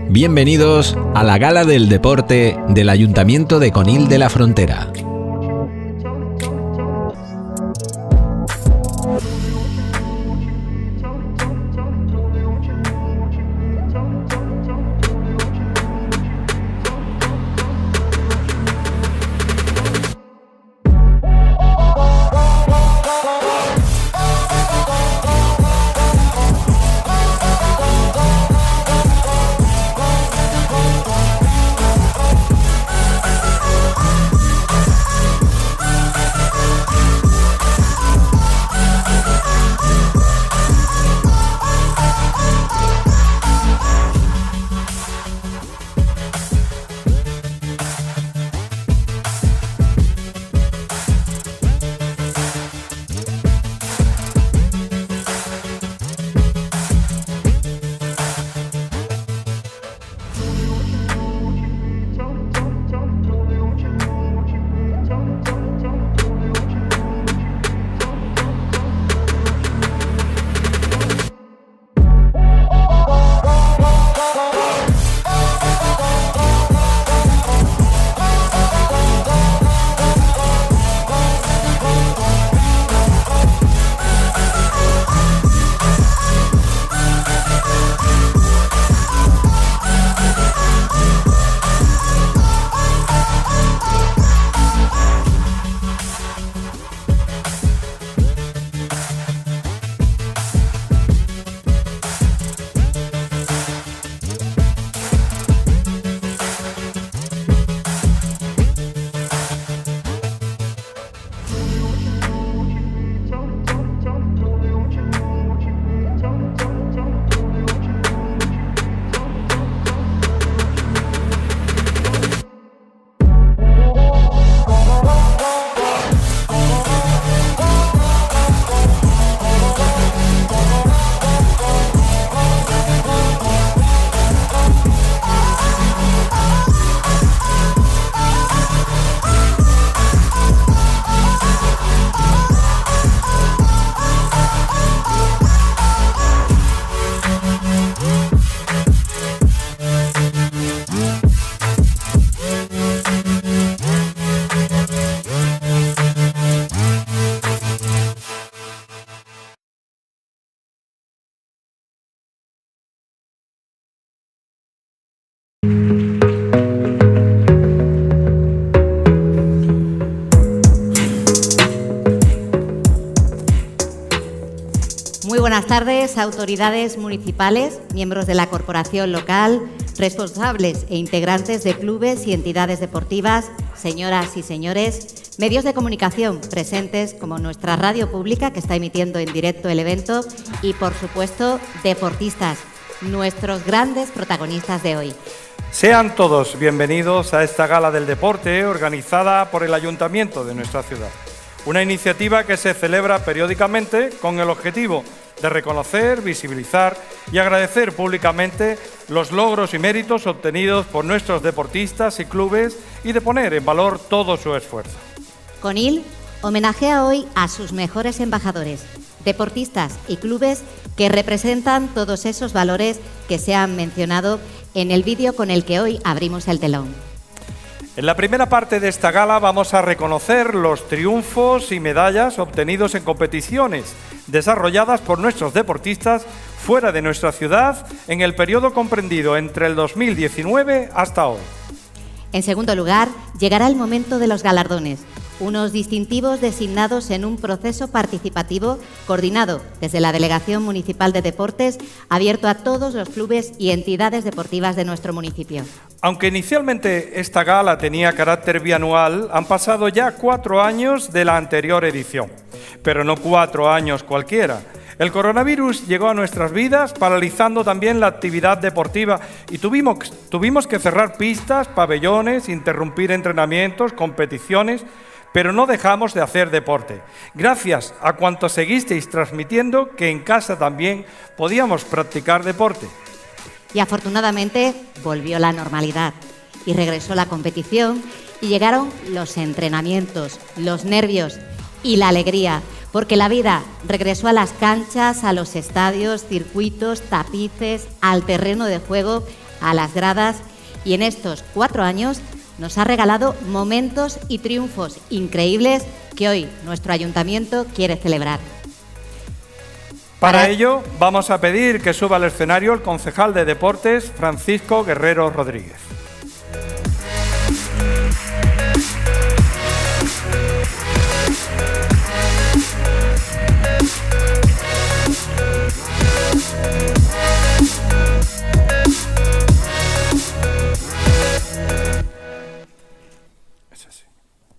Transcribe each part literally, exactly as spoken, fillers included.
Bienvenidos a la Gala del Deporte del Ayuntamiento de Conil de la Frontera. Muy buenas tardes, autoridades municipales, miembros de la corporación local, responsables e integrantes de clubes y entidades deportivas, señoras y señores, medios de comunicación presentes como nuestra radio pública que está emitiendo en directo el evento y, por supuesto, deportistas, nuestros grandes protagonistas de hoy. Sean todos bienvenidos a esta Gala del Deporte organizada por el Ayuntamiento de nuestra ciudad. Una iniciativa que se celebra periódicamente con el objetivo de reconocer, visibilizar y agradecer públicamente los logros y méritos obtenidos por nuestros deportistas y clubes y de poner en valor todo su esfuerzo. Conil homenajea hoy a sus mejores embajadores, deportistas y clubes que representan todos esos valores que se han mencionado en el vídeo con el que hoy abrimos el telón. En la primera parte de esta gala vamos a reconocer los triunfos y medallas obtenidos en competiciones desarrolladas por nuestros deportistas fuera de nuestra ciudad en el periodo comprendido entre el dos mil diecinueve hasta hoy. En segundo lugar, llegará el momento de los galardones, unos distintivos designados en un proceso participativo coordinado desde la Delegación Municipal de Deportes, abierto a todos los clubes y entidades deportivas de nuestro municipio. Aunque inicialmente esta gala tenía carácter bianual, han pasado ya cuatro años de la anterior edición, pero no cuatro años cualquiera. El coronavirus llegó a nuestras vidas paralizando también la actividad deportiva y tuvimos, tuvimos que cerrar pistas, pabellones, interrumpir entrenamientos, competiciones, pero no dejamos de hacer deporte. Gracias a cuantos seguisteis transmitiendo que en casa también podíamos practicar deporte. Y afortunadamente volvió la normalidad y regresó la competición y llegaron los entrenamientos, los nervios y la alegría, porque la vida regresó a las canchas, a los estadios, circuitos, tapices, al terreno de juego, a las gradas, y en estos cuatro años nos ha regalado momentos y triunfos increíbles que hoy nuestro ayuntamiento quiere celebrar. Para, Para ello, vamos a pedir que suba al escenario el concejal de Deportes, Francisco Guerrero Rodríguez. Es así.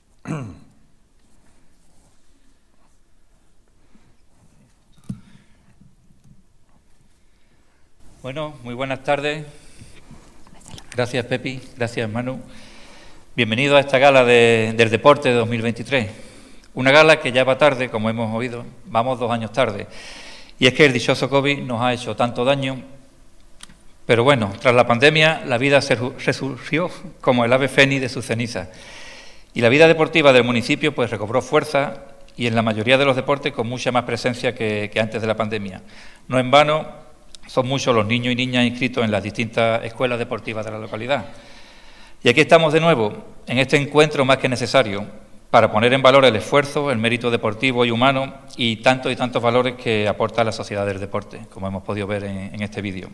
Bueno, muy buenas tardes. Gracias, Pepi. Gracias, Manu. Bienvenido a esta gala de, del deporte de dos mil veintitrés. Una gala que ya va tarde, como hemos oído, vamos dos años tarde. Y es que el dichoso COVID nos ha hecho tanto daño. Pero bueno, tras la pandemia, la vida se resurgió como el ave fénix de sus cenizas. Y la vida deportiva del municipio pues recobró fuerza y en la mayoría de los deportes con mucha más presencia que, que antes de la pandemia. No en vano, son muchos los niños y niñas inscritos en las distintas escuelas deportivas de la localidad. Y aquí estamos de nuevo, en este encuentro más que necesario, para poner en valor el esfuerzo, el mérito deportivo y humano y tantos y tantos valores que aporta la sociedad del deporte, como hemos podido ver en, en este vídeo.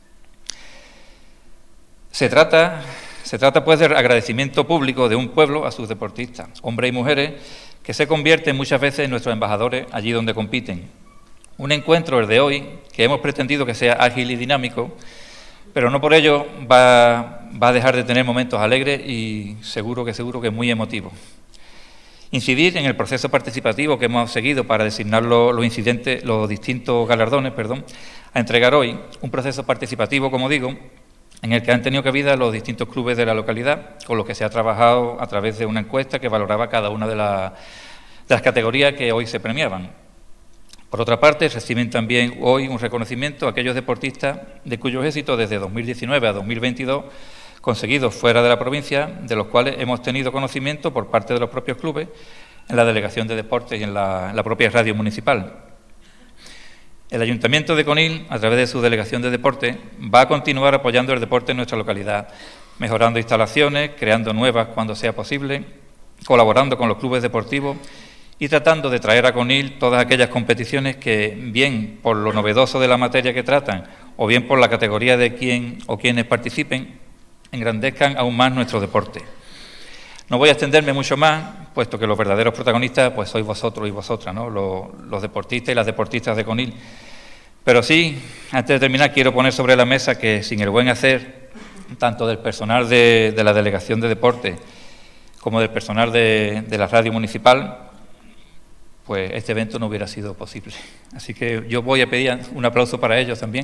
Se trata, se trata pues del agradecimiento público de un pueblo a sus deportistas, hombres y mujeres, que se convierten muchas veces en nuestros embajadores allí donde compiten. Un encuentro, el de hoy, que hemos pretendido que sea ágil y dinámico, pero no por ello va, va a dejar de tener momentos alegres y seguro que seguro que muy emotivos. Incidir en el proceso participativo que hemos seguido para designar los, los incidentes, los distintos galardones, perdón, a entregar hoy, un proceso participativo, como digo, en el que han tenido cabida los distintos clubes de la localidad, con los que se ha trabajado a través de una encuesta que valoraba cada una de, la, de las categorías que hoy se premiaban. Por otra parte, reciben también hoy un reconocimiento a aquellos deportistas de cuyos éxitos desde dos mil diecinueve a dos mil veintidós conseguidos fuera de la provincia, de los cuales hemos tenido conocimiento por parte de los propios clubes en la Delegación de Deportes y en la, en la propia radio municipal. El Ayuntamiento de Conil, a través de su Delegación de Deportes, va a continuar apoyando el deporte en nuestra localidad, mejorando instalaciones, creando nuevas cuando sea posible, colaborando con los clubes deportivos y tratando de traer a Conil todas aquellas competiciones que, bien por lo novedoso de la materia que tratan, o bien por la categoría de quien o quienes participen, engrandezcan aún más nuestro deporte. No voy a extenderme mucho más, puesto que los verdaderos protagonistas pues sois vosotros y vosotras, ¿no? Los, los deportistas y las deportistas de Conil. Pero sí, antes de terminar, quiero poner sobre la mesa que sin el buen hacer, tanto del personal de, de la Delegación de Deportes como del personal de, de la radio municipal, pues este evento no hubiera sido posible. Así que yo voy a pedir un aplauso para ellos también.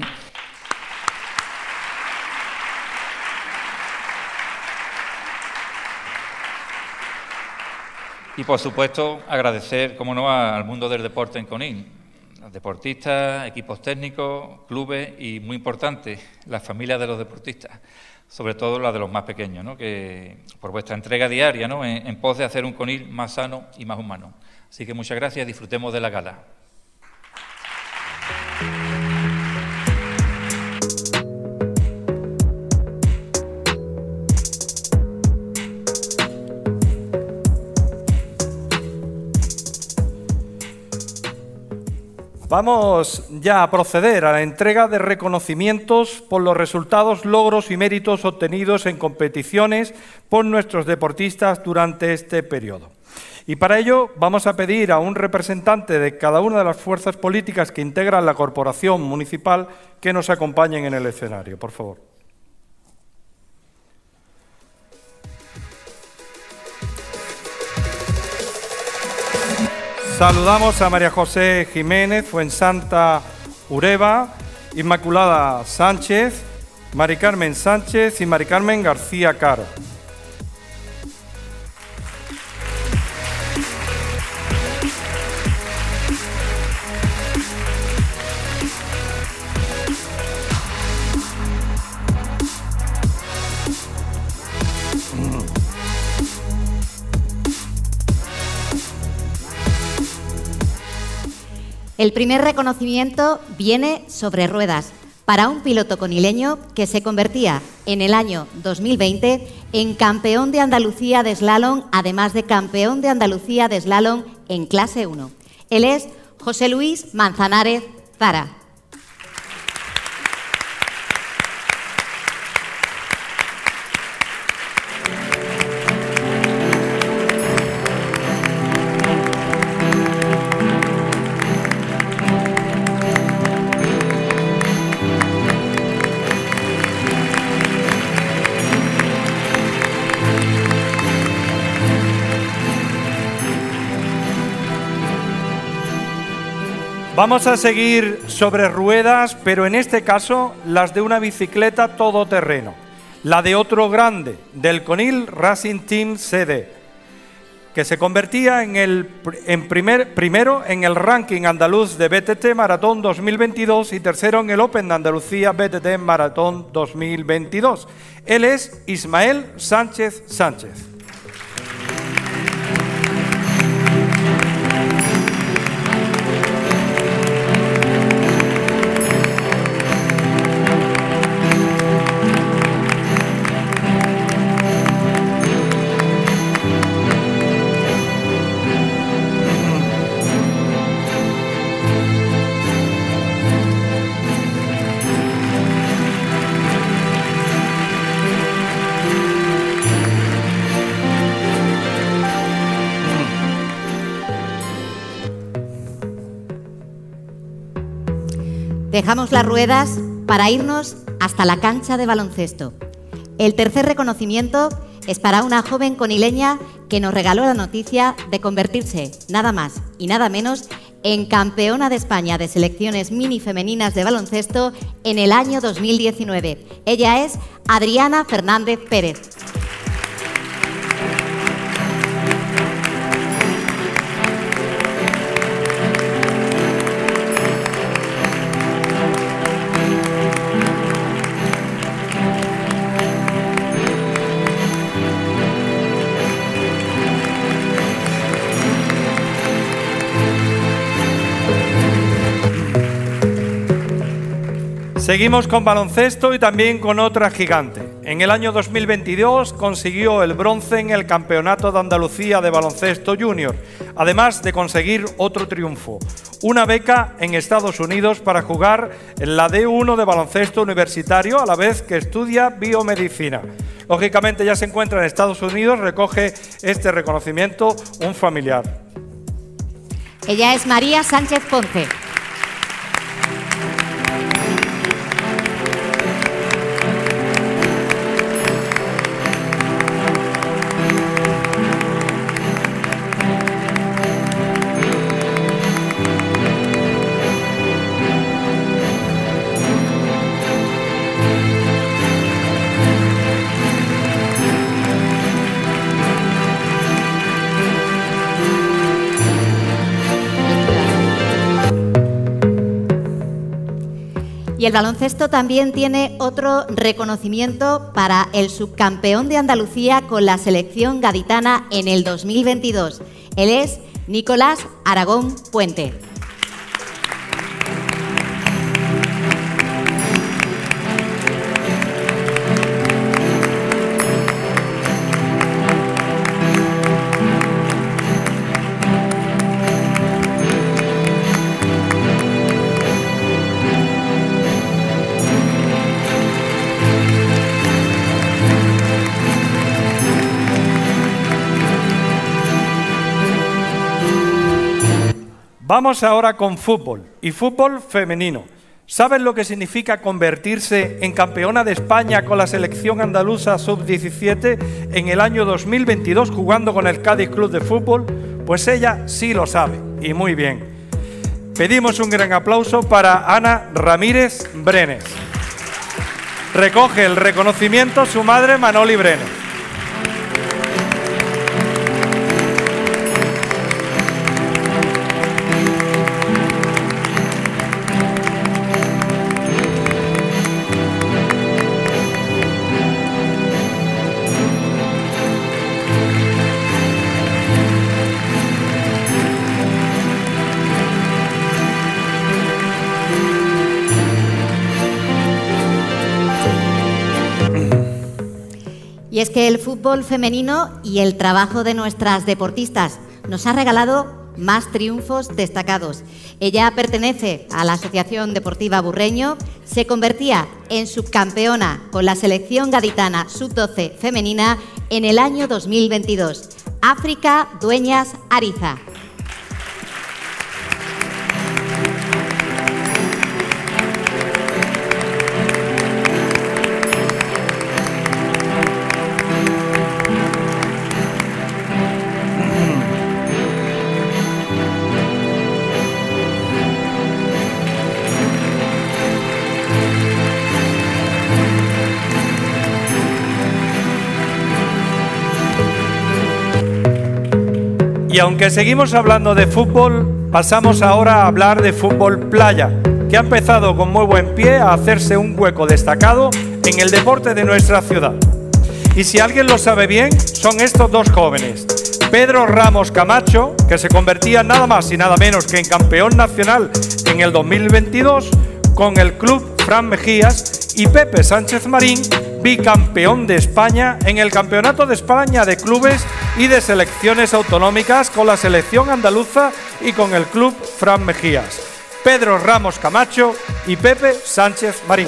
Y por supuesto agradecer, como no, al mundo del deporte en Conil, los deportistas, equipos técnicos, clubes y, muy importante, las familias de los deportistas, sobre todo las de los más pequeños, ¿no? Que por vuestra entrega diaria, ¿no? en, en pos de hacer un Conil más sano y más humano. Así que muchas gracias, disfrutemos de la gala. Vamos ya a proceder a la entrega de reconocimientos por los resultados, logros y méritos obtenidos en competiciones por nuestros deportistas durante este periodo. Y para ello vamos a pedir a un representante de cada una de las fuerzas políticas que integran la corporación municipal que nos acompañen en el escenario, por favor. Saludamos a María José Jiménez, Fuensanta Ureva, Inmaculada Sánchez, Mari Carmen Sánchez y Mari Carmen García Caro. El primer reconocimiento viene sobre ruedas para un piloto conileño que se convertía en el año dos mil veinte en campeón de Andalucía de slalom, además de campeón de Andalucía de slalom en clase uno. Él es José Luis Manzanares Zara. Vamos a seguir sobre ruedas, pero en este caso las de una bicicleta todoterreno, la de otro grande, del Conil Racing Team C D, que se convertía en el en primer, primero en el ranking andaluz de B T T Maratón dos mil veintidós y tercero en el Open de Andalucía B T T Maratón dos mil veintidós. Él es Ismael Sánchez Sánchez. Dejamos las ruedas para irnos hasta la cancha de baloncesto. El tercer reconocimiento es para una joven conileña que nos regaló la noticia de convertirse, nada más y nada menos, en campeona de España de selecciones mini femeninas de baloncesto en el año dos mil diecinueve. Ella es Adriana Fernández Pérez. Seguimos con baloncesto y también con otra gigante. En el año dos mil veintidós consiguió el bronce en el Campeonato de Andalucía de Baloncesto Junior, además de conseguir otro triunfo, una beca en Estados Unidos para jugar en la D uno de baloncesto universitario a la vez que estudia biomedicina. Lógicamente ya se encuentra en Estados Unidos, recoge este reconocimiento un familiar. Ella es María Sánchez Ponce. Y el baloncesto también tiene otro reconocimiento para el subcampeón de Andalucía con la selección gaditana en el dos mil veintidós. Él es Nicolás Aragón Puente. Vamos ahora con fútbol, y fútbol femenino. ¿Saben lo que significa convertirse en campeona de España con la selección andaluza sub diecisiete en el año dos mil veintidós jugando con el Cádiz Club de Fútbol? Pues ella sí lo sabe, y muy bien. Pedimos un gran aplauso para Ana Ramírez Brenes. Recoge el reconocimiento su madre Manoli Brenes. Y es que el fútbol femenino y el trabajo de nuestras deportistas nos ha regalado más triunfos destacados. Ella pertenece a la Asociación Deportiva Burreño, se convertía en subcampeona con la selección gaditana sub doce femenina en el año dos mil veintidós. África Dueñas Ariza. Y aunque seguimos hablando de fútbol, pasamos ahora a hablar de fútbol playa, que ha empezado con muy buen pie a hacerse un hueco destacado en el deporte de nuestra ciudad. Y si alguien lo sabe bien, son estos dos jóvenes. Pedro Ramos Camacho, que se convertía nada más y nada menos que en campeón nacional en el dos mil veintidós con el club Fran Mejías, y Pepe Sánchez Marín, bicampeón de España en el Campeonato de España de Clubes y de Selecciones Autonómicas con la selección andaluza y con el club Fran Mejías. Pedro Ramos Camacho y Pepe Sánchez Marín.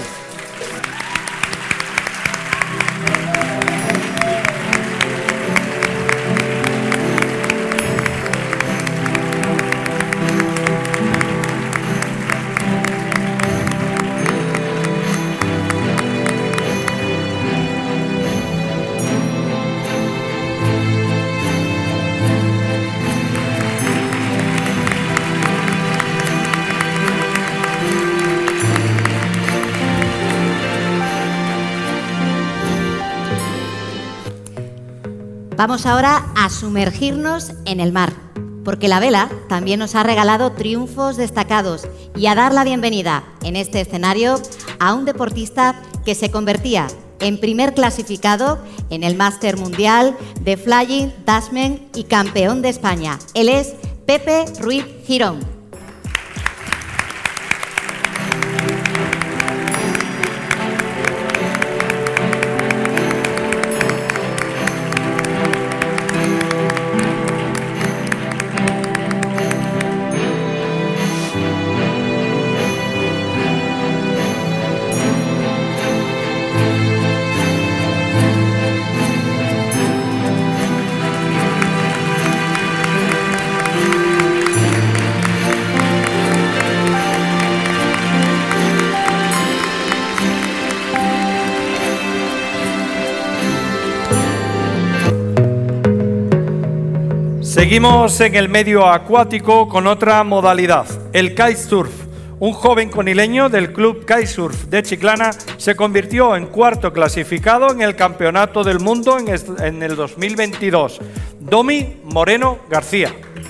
Vamos ahora a sumergirnos en el mar, porque la vela también nos ha regalado triunfos destacados y a dar la bienvenida en este escenario a un deportista que se convertía en primer clasificado en el Máster Mundial de Flying Dutchman y campeón de España. Él es Pepe Ruiz Girón. Seguimos en el medio acuático con otra modalidad, el kitesurf. Un joven conileño del club Kitesurf de Chiclana se convirtió en cuarto clasificado en el Campeonato del Mundo en el dos mil veintidós. Domi Moreno García.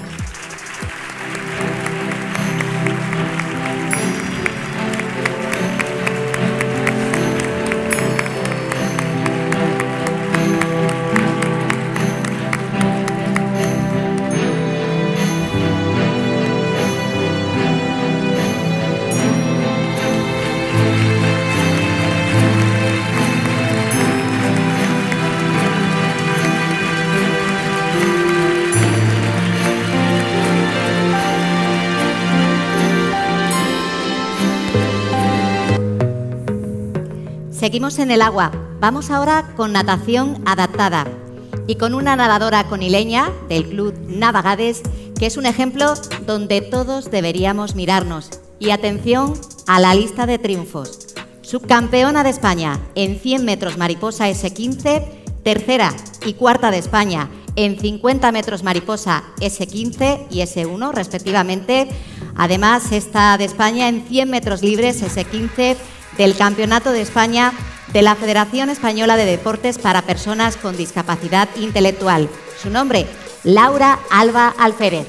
Seguimos en el agua. Vamos ahora con natación adaptada y con una nadadora conileña del Club Navagades, que es un ejemplo donde todos deberíamos mirarnos. Y atención a la lista de triunfos. Subcampeona de España en cien metros mariposa ese quince, tercera y cuarta de España en cincuenta metros mariposa ese quince y ese uno respectivamente. Además, sexta de España en cien metros libres ese quince del Campeonato de España de la Federación Española de Deportes para Personas con Discapacidad Intelectual. Su nombre, Laura Alba Alférez.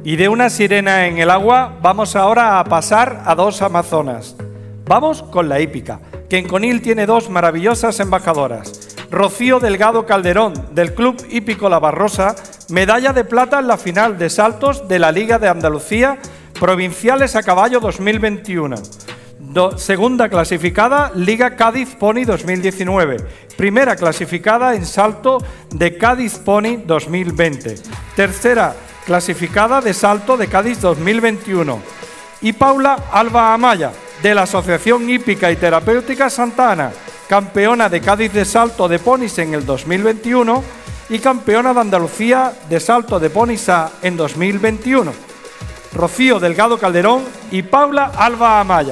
Y de una sirena en el agua vamos ahora a pasar a dos amazonas. Vamos con la hípica, que en Conil tiene dos maravillosas embajadoras. Rocío Delgado Calderón, del Club Hípico La Barrosa, medalla de plata en la final de saltos de la Liga de Andalucía Provinciales a Caballo dos mil veintiuno. Do, segunda clasificada, Liga Cádiz Pony dos mil diecinueve. Primera clasificada en salto de Cádiz Pony dos mil veinte. Tercera clasificada de salto de Cádiz dos mil veintiuno. Y Paula Alba Amaya, de la Asociación Hípica y Terapéutica Santa Ana, campeona de Cádiz de salto de ponis en el dos mil veintiuno y campeona de Andalucía de salto de ponis A en dos mil veintiuno. Rocío Delgado Calderón y Paula Alba Amaya.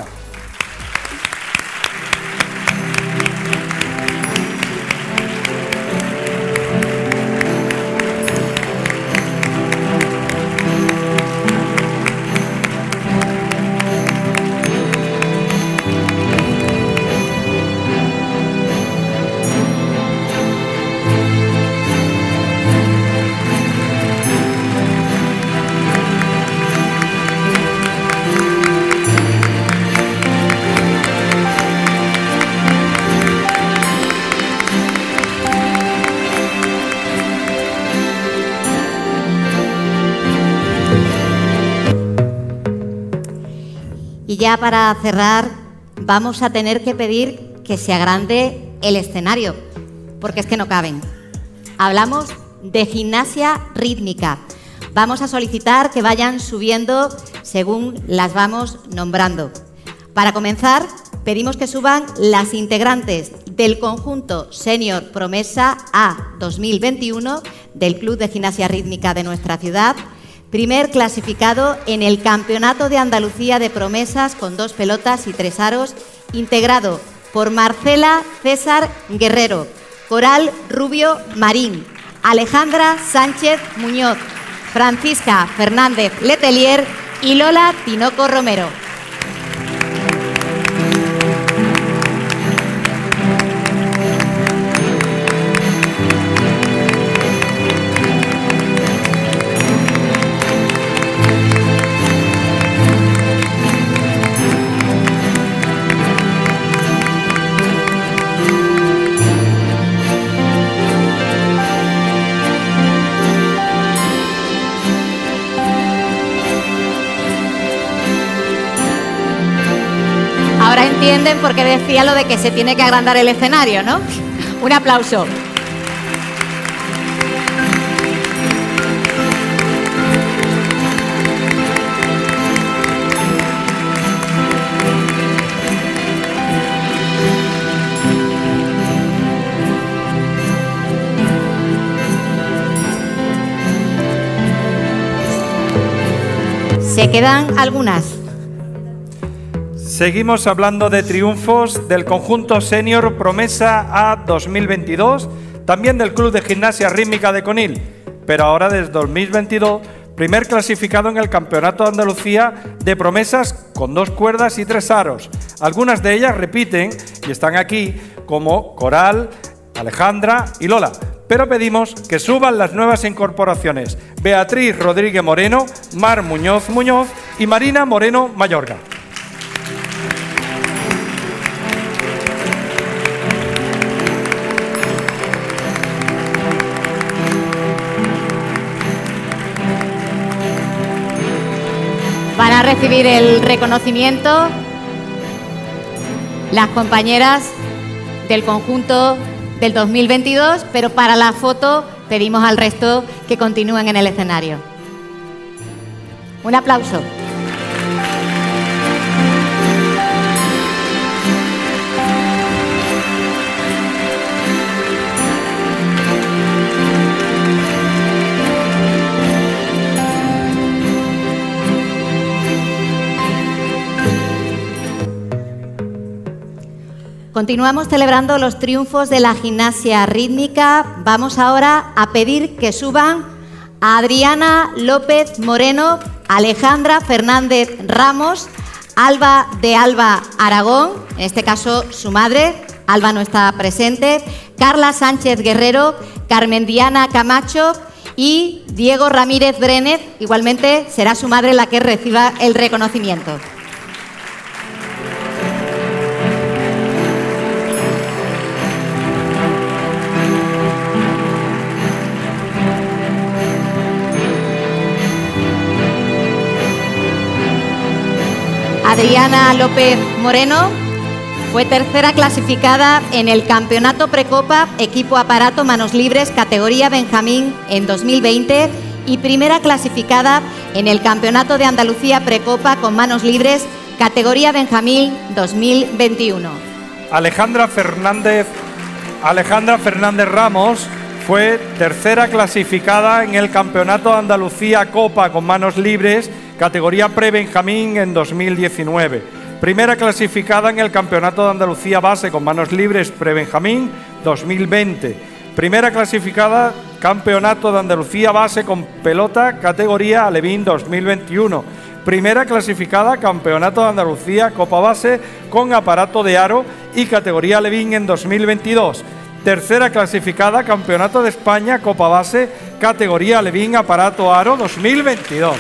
Y ya para cerrar, vamos a tener que pedir que se agrande el escenario, porque es que no caben. Hablamos de gimnasia rítmica. Vamos a solicitar que vayan subiendo según las vamos nombrando. Para comenzar, pedimos que suban las integrantes del conjunto Senior Promesa A dos mil veintiuno del Club de Gimnasia Rítmica de nuestra ciudad, primer clasificado en el Campeonato de Andalucía de Promesas con dos pelotas y tres aros, integrado por Marcela César Guerrero, Coral Rubio Marín, Alejandra Sánchez Muñoz, Francisca Fernández Letelier y Lola Tinoco Romero. Ahora entienden por qué decía lo de que se tiene que agrandar el escenario, ¿no? Un aplauso. Se quedan algunas. Seguimos hablando de triunfos del conjunto Senior Promesa A dos mil veintidós, también del Club de Gimnasia Rítmica de Conil, pero ahora desde dos mil veintidós, primer clasificado en el Campeonato de Andalucía de Promesas con dos cuerdas y tres aros. Algunas de ellas repiten y están aquí, como Coral, Alejandra y Lola. Pero pedimos que suban las nuevas incorporaciones: Beatriz Rodríguez Moreno, Mar Muñoz Muñoz y Marina Moreno Mayorga. Van a recibir el reconocimiento las compañeras del conjunto del dos mil veintidós, pero para la foto pedimos al resto que continúen en el escenario. Un aplauso. Continuamos celebrando los triunfos de la gimnasia rítmica. Vamos ahora a pedir que suban a Adriana López Moreno, Alejandra Fernández Ramos, Alba de Alba Aragón, en este caso su madre, Alba no está presente, Carla Sánchez Guerrero, Carmen Diana Camacho Y Diego Ramírez Brenes, igualmente será su madre la que reciba el reconocimiento. Adriana López Moreno fue tercera clasificada en el Campeonato Precopa Equipo Aparato Manos Libres categoría Benjamín en dos mil veinte y primera clasificada en el Campeonato de Andalucía Precopa con Manos Libres categoría Benjamín dos mil veintiuno. Alejandra Fernández, Alejandra Fernández Ramos fue tercera clasificada en el Campeonato de Andalucía Copa con Manos Libres categoría Pre-Benjamín en dos mil diecinueve. Primera clasificada en el Campeonato de Andalucía Base con Manos Libres Pre-Benjamín dos mil veinte. Primera clasificada Campeonato de Andalucía Base con Pelota categoría Alevín dos mil veintiuno. Primera clasificada Campeonato de Andalucía Copa Base con Aparato de Aro y categoría Alevín en dos mil veintidós. Tercera clasificada Campeonato de España Copa Base categoría Alevín Aparato Aro dos mil veintidós.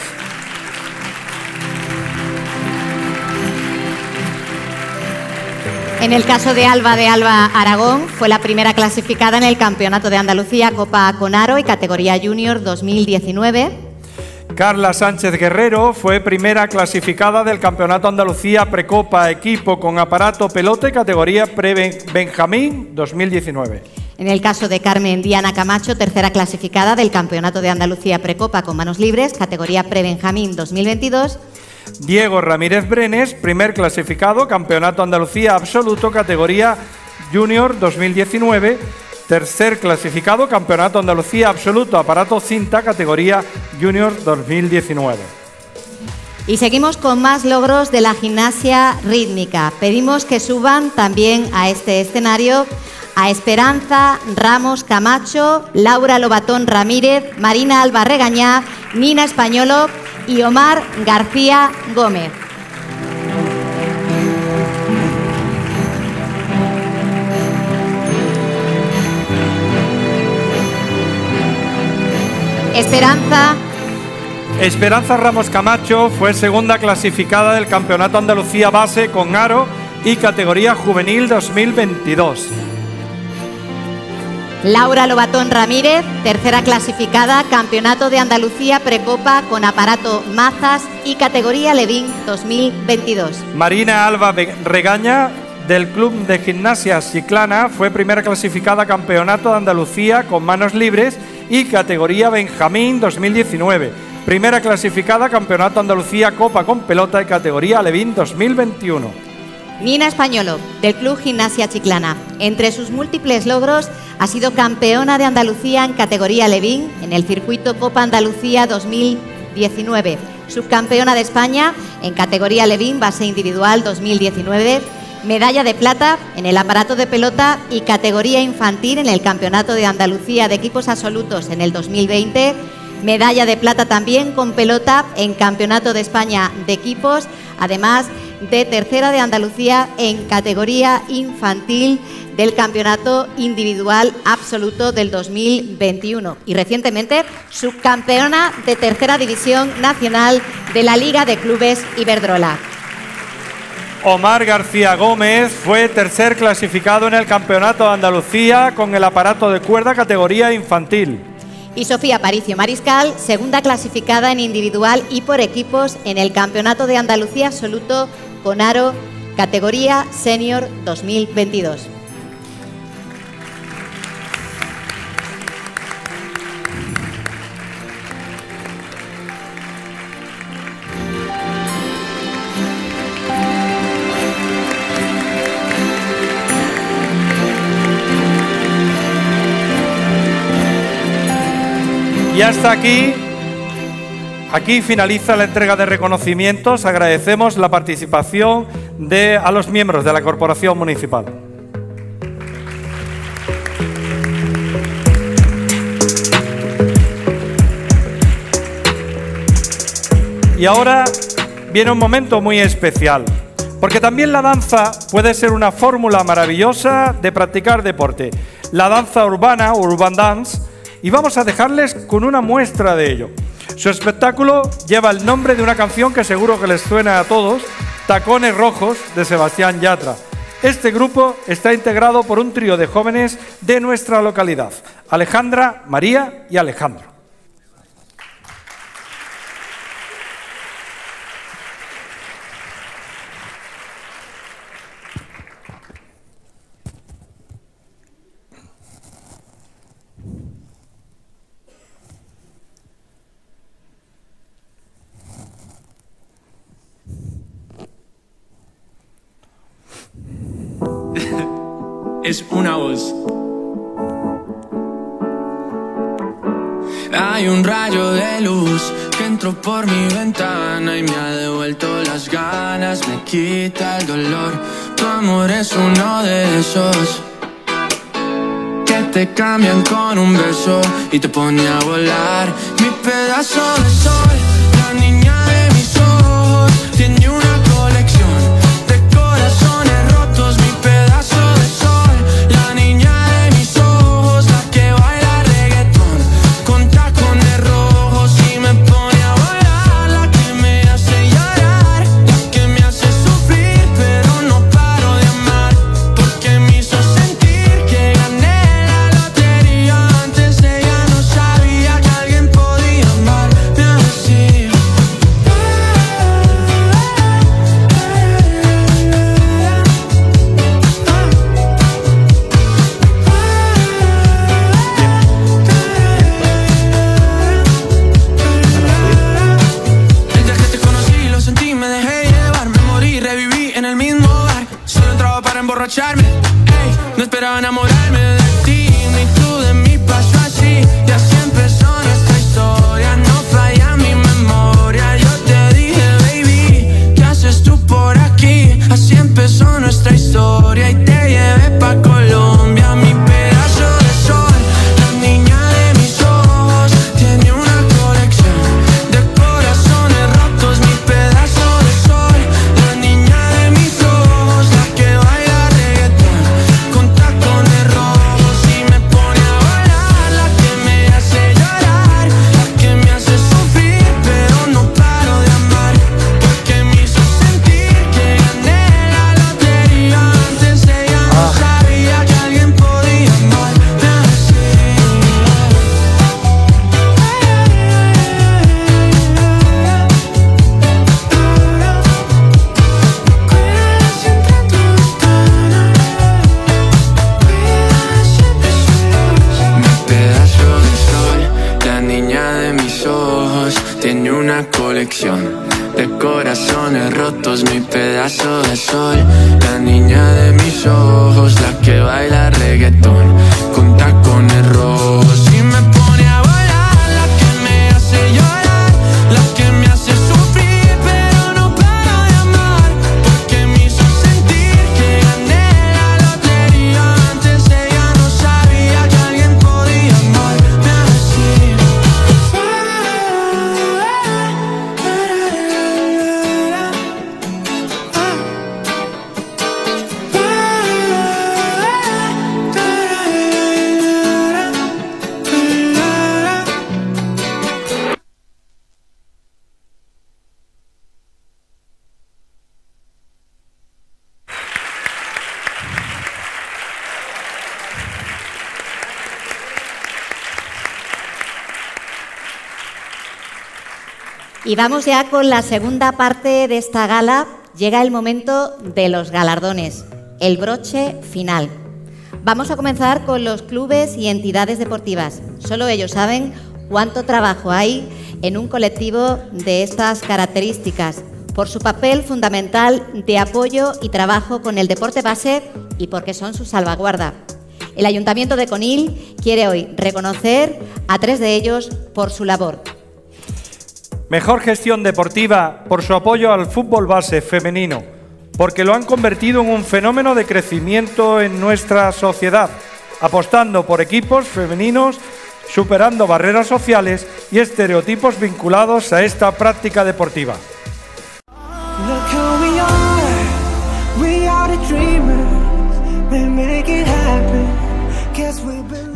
En el caso de Alba de Alba Aragón, fue la primera clasificada en el Campeonato de Andalucía Copa con Aro y categoría Junior dos mil diecinueve. Carla Sánchez Guerrero fue primera clasificada del Campeonato Andalucía Precopa Equipo con Aparato Pelote categoría Pre-Benjamín dos mil diecinueve. En el caso de Carmen Diana Camacho, tercera clasificada del Campeonato de Andalucía Precopa con Manos Libres categoría Pre-Benjamín dos mil veintidós. Diego Ramírez Brenes, primer clasificado, Campeonato Andalucía Absoluto, categoría Junior dos mil diecinueve. Tercer clasificado, Campeonato Andalucía Absoluto, Aparato Cinta, categoría Junior dos mil diecinueve. Y seguimos con más logros de la gimnasia rítmica. Pedimos que suban también a este escenario a Esperanza Ramos Camacho, Laura Lobatón Ramírez, Marina Alba Regañá, Nina Españolo y Omar García Gómez. Esperanza. Esperanza Ramos Camacho fue segunda clasificada del Campeonato Andalucía Base con Aro y categoría Juvenil dos mil veintidós. Laura Lobatón Ramírez, tercera clasificada, Campeonato de Andalucía Precopa con Aparato Mazas y categoría Levín dos mil veintidós. Marina Alba Regaña, del Club de Gimnasia Chiclana, fue primera clasificada Campeonato de Andalucía con Manos Libres y categoría Benjamín dos mil diecinueve. Primera clasificada Campeonato Andalucía Copa con Pelota y categoría Levín dos mil veintiuno. Nina Españolo, del Club Gimnasia Chiclana. Entre sus múltiples logros, ha sido campeona de Andalucía en categoría Levín en el circuito Copa Andalucía dos mil diecinueve. Subcampeona de España en categoría Levín base individual dos mil diecinueve. Medalla de plata en el aparato de pelota y categoría infantil en el Campeonato de Andalucía de Equipos Absolutos en el dos mil veinte. Medalla de plata también con pelota en Campeonato de España de Equipos, además de tercera de Andalucía en categoría infantil del Campeonato Individual Absoluto del dos mil veintiuno y recientemente subcampeona de Tercera División Nacional de la Liga de Clubes Iberdrola. Omar García Gómez fue tercer clasificado en el Campeonato de Andalucía con el aparato de cuerda categoría infantil. Y Sofía Paricio Mariscal, segunda clasificada en individual y por equipos en el Campeonato de Andalucía Absoluto con Aro, categoría Senior dos mil veintidós. Y hasta aquí, aquí finaliza la entrega de reconocimientos. Agradecemos la participación de, a los miembros de la Corporación Municipal. Y ahora viene un momento muy especial, porque también la danza puede ser una fórmula maravillosa de practicar deporte. La danza urbana, urban dance, y vamos a dejarles con una muestra de ello. Su espectáculo lleva el nombre de una canción que seguro que les suena a todos, Tacones Rojos, de Sebastián Yatra. Este grupo está integrado por un trío de jóvenes de nuestra localidad, Alejandra, María y Alejandro. Es una voz. Hay un rayo de luz que entró por mi ventana y me ha devuelto las ganas, me quita el dolor. Tu amor es uno de esos que te cambian con un beso y te pone a volar. Mi pedazo de sol, la niña de mis ojos, tiene una colección de corazones rotos. Mi pedazo de sol, la niña de mis ojos, la que baila reggaetón con tacones rojos y me pone a volar. La que me hace llorar, la que me hace sufrir, pero no paro de amar, porque me hizo sentir que gané la lotería. Antes ella no sabía que alguien podía amarme así. Desde que te conocí lo sentí, me dejé llevar, me morí, reviví en el mismo bar. Solo entraba para emborracharme, ey, no esperaba enamorarme de ti, ni tú de mí, pasó así. Y así empezó nuestra historia, no falla mi memoria. Yo te dije, baby, ¿qué haces tú por aquí? Así empezó nuestra historia y te llevé pa' Colombia. Mi pedazo de sol, la niña de mis ojos, tiene una colección de corazones rotos. Mi pedazo de sol, la niña de mis ojos, la que baila reggaetón con tacones rojos y me pone a volar. La que me hace llorar, la que me hace sufrir, pero no paro de amar, porque me hizo sentir que gané la lotería. Antes ella no sabía que alguien podía amarme así. Cuídala siempre en tus manos, cuídala siempre sola. Mi pedazo de sol, la niña de mis ojos, tiene una colección de corazones rotos. Mi pedazo de sol, la niña de mis ojos, la que baila reggaetón con tacones rojos y me pone a volar. La que me hace llorar, la que me hace sufrir, pero no paro de amar, porque me hizo sentir que gané la lotería. Antes ella no sabía que alguien podía amarme así. Y vamos ya con la segunda parte de esta gala. Llega el momento de los galardones, el broche final. Vamos a comenzar con los clubes y entidades deportivas. Solo ellos saben cuánto trabajo hay en un colectivo de estas características, por su papel fundamental de apoyo y trabajo con el deporte base y porque son su salvaguarda. El Ayuntamiento de Conil quiere hoy reconocer a tres de ellos por su labor. Mejor gestión deportiva por su apoyo al fútbol base femenino, porque lo han convertido en un fenómeno de crecimiento en nuestra sociedad, apostando por equipos femeninos, superando barreras sociales y estereotipos vinculados a esta práctica deportiva. Look who we are, we are the dreamers, we make it happen, guess we believe.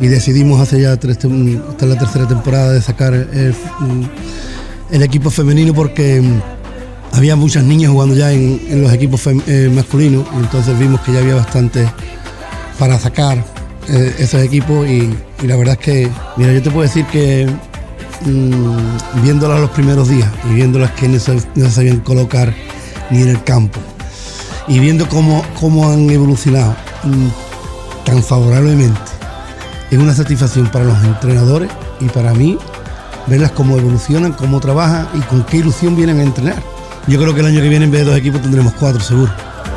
y decidimos hace ya tres, esta es la tercera temporada de sacar el, el equipo femenino porque había muchas niñas jugando ya en, en los equipos fem, eh, masculinos, y entonces vimos que ya había bastante para sacar eh, esos equipos y, y la verdad es que, mira, yo te puedo decir que mmm, viéndolas los primeros días y viéndolas que no se, no se sabían colocar ni en el campo y viendo cómo, cómo han evolucionado mmm, tan favorablemente, es una satisfacción para los entrenadores y para mí verlas cómo evolucionan, cómo trabajan y con qué ilusión vienen a entrenar. Yo creo que el año que viene en vez de dos equipos tendremos cuatro seguro.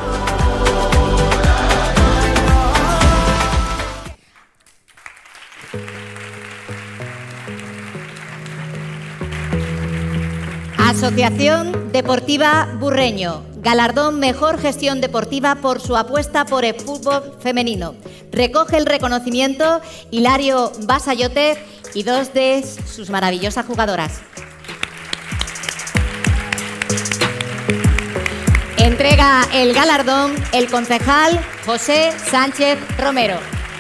Asociación Deportiva Burreño, galardón Mejor Gestión Deportiva por su apuesta por el fútbol femenino. Recoge el reconocimiento Hilario Basayote y dos de sus maravillosas jugadoras. Entrega el galardón el concejal José Sánchez Romero.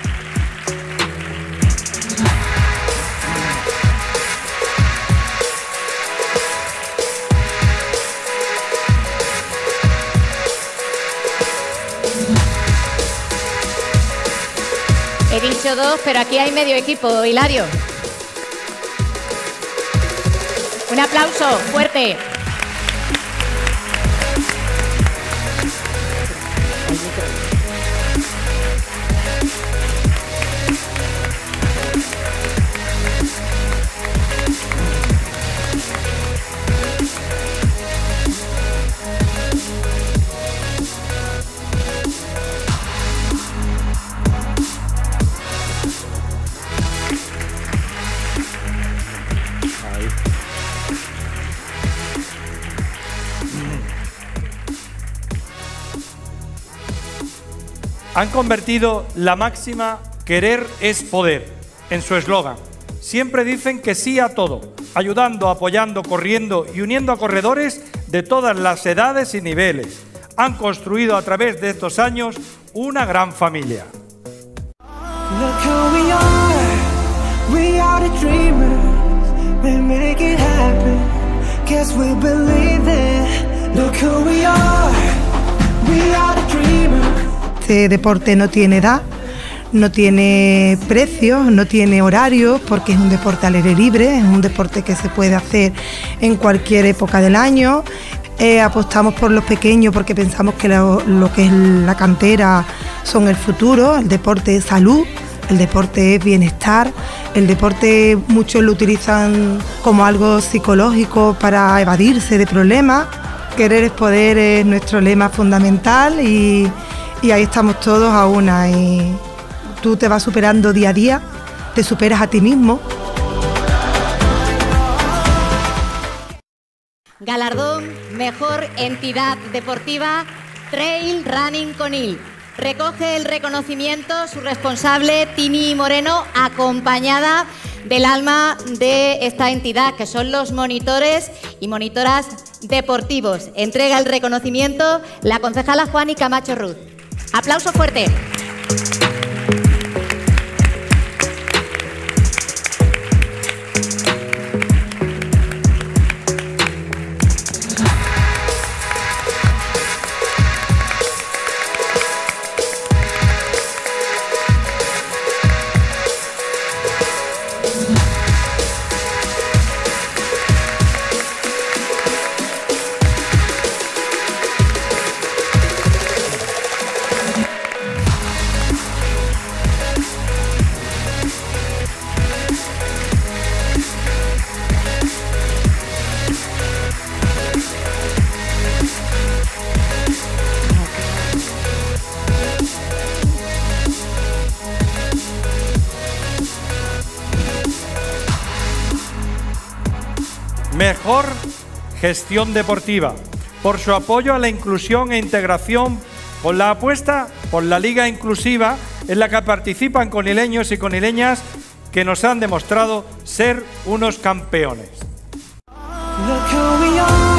He dicho dos, pero aquí hay medio equipo, Hilario. Un aplauso fuerte. Han convertido la máxima "querer es poder" en su eslogan. Siempre dicen que sí a todo, ayudando, apoyando, corriendo y uniendo a corredores de todas las edades y niveles. Han construido a través de estos años una gran familia. Look who we are, we are the dreamers, we make it happen, guess we believe it. Look who we are, we are the dreamers. Este deporte no tiene edad, no tiene precios, no tiene horarios, porque es un deporte al aire libre, es un deporte que se puede hacer en cualquier época del año. Eh, apostamos por los pequeños porque pensamos que lo, lo que es la cantera son el futuro. El deporte es salud, el deporte es bienestar, el deporte muchos lo utilizan como algo psicológico para evadirse de problemas. Querer es poder es nuestro lema fundamental y Y ahí estamos todos a una y tú te vas superando día a día, te superas a ti mismo. Galardón Mejor Entidad Deportiva Trail Running Conil. Recoge el reconocimiento su responsable Tini Moreno, acompañada del alma de esta entidad, que son los monitores y monitoras deportivos. Entrega el reconocimiento la concejala Juani Camacho Ruz. Aplauso fuerte. Mejor Gestión Deportiva, por su apoyo a la inclusión e integración, con la apuesta por la Liga Inclusiva, en la que participan conileños y conileñas que nos han demostrado ser unos campeones.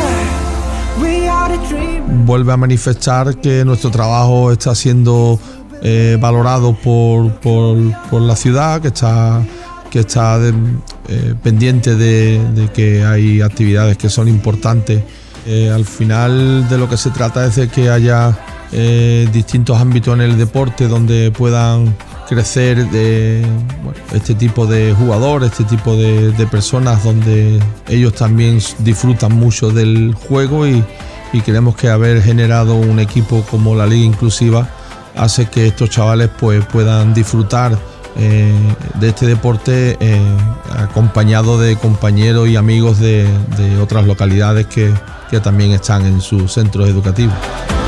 Vuelve a manifestar que nuestro trabajo está siendo eh, valorado por, por, por la ciudad, que está, que está de, eh, pendiente de, de que hay actividades que son importantes. Eh, al final de lo que se trata es de que haya eh, distintos ámbitos en el deporte donde puedan crecer de, bueno, este tipo de jugadores, este tipo de, de personas, donde ellos también disfrutan mucho del juego y, y creemos que haber generado un equipo como la Liga Inclusiva hace que estos chavales pues, puedan disfrutar eh, de este deporte eh, acompañado de compañeros y amigos de, de otras localidades que, que también están en sus centros educativos.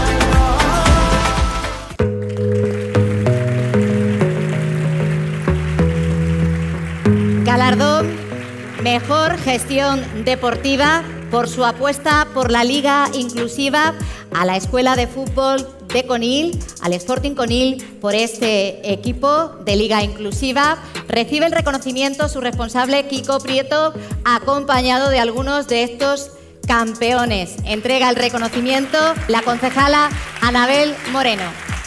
Galardón Mejor Gestión Deportiva por su apuesta por la Liga Inclusiva a la Escuela de Fútbol de Conil, al Sporting Conil, por este equipo de Liga Inclusiva. Recibe el reconocimiento su responsable Kiko Prieto, acompañado de algunos de estos campeones. Entrega el reconocimiento la concejala Anabel Moreno.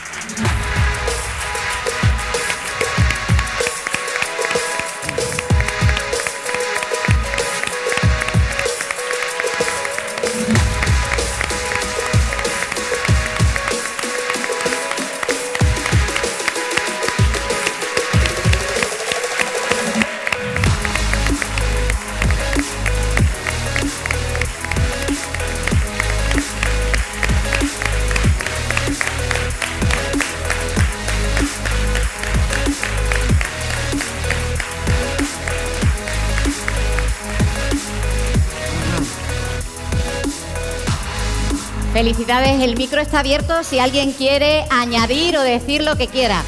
Felicidades, el micro está abierto si alguien quiere añadir o decir lo que quiera.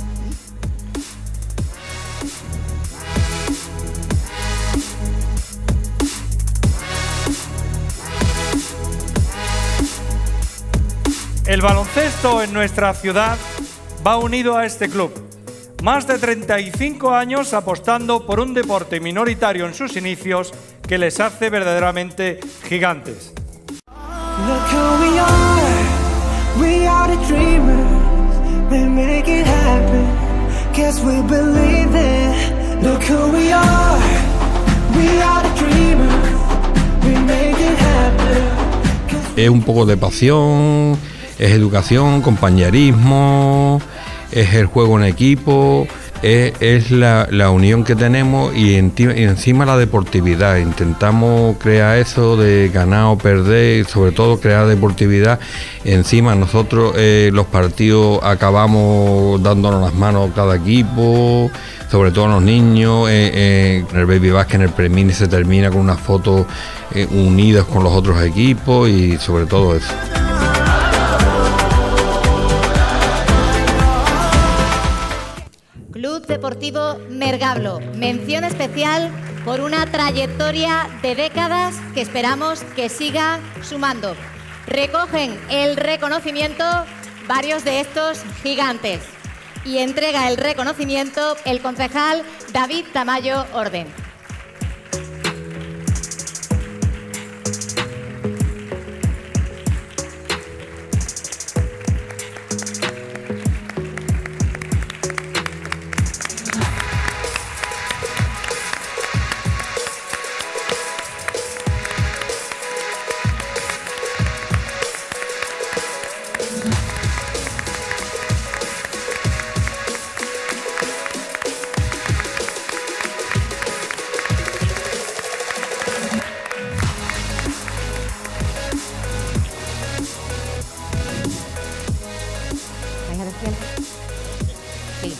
El baloncesto en nuestra ciudad va unido a este club. Más de treinta y cinco años apostando por un deporte minoritario en sus inicios que les hace verdaderamente gigantes. Look who we are, we are the dreamers, we make it happen, guess we believe it. Look who we are, we are the dreamers, we make it happen. Es un poco de pasión, es educación, compañerismo, es el juego en equipo, es, es la, la unión que tenemos y, en, y encima la deportividad. Intentamos crear eso de ganar o perder, y sobre todo crear deportividad. Encima nosotros eh, los partidos acabamos dándonos las manos cada equipo, sobre todo los niños. Eh, eh, en el Baby Basket, en el Premini se termina con unas fotos eh, unidas con los otros equipos y sobre todo eso. Club Deportivo Mergablo, mención especial por una trayectoria de décadas que esperamos que siga sumando. Recogen el reconocimiento varios de estos gigantes y entrega el reconocimiento el concejal David Tamayo Orden. Sí.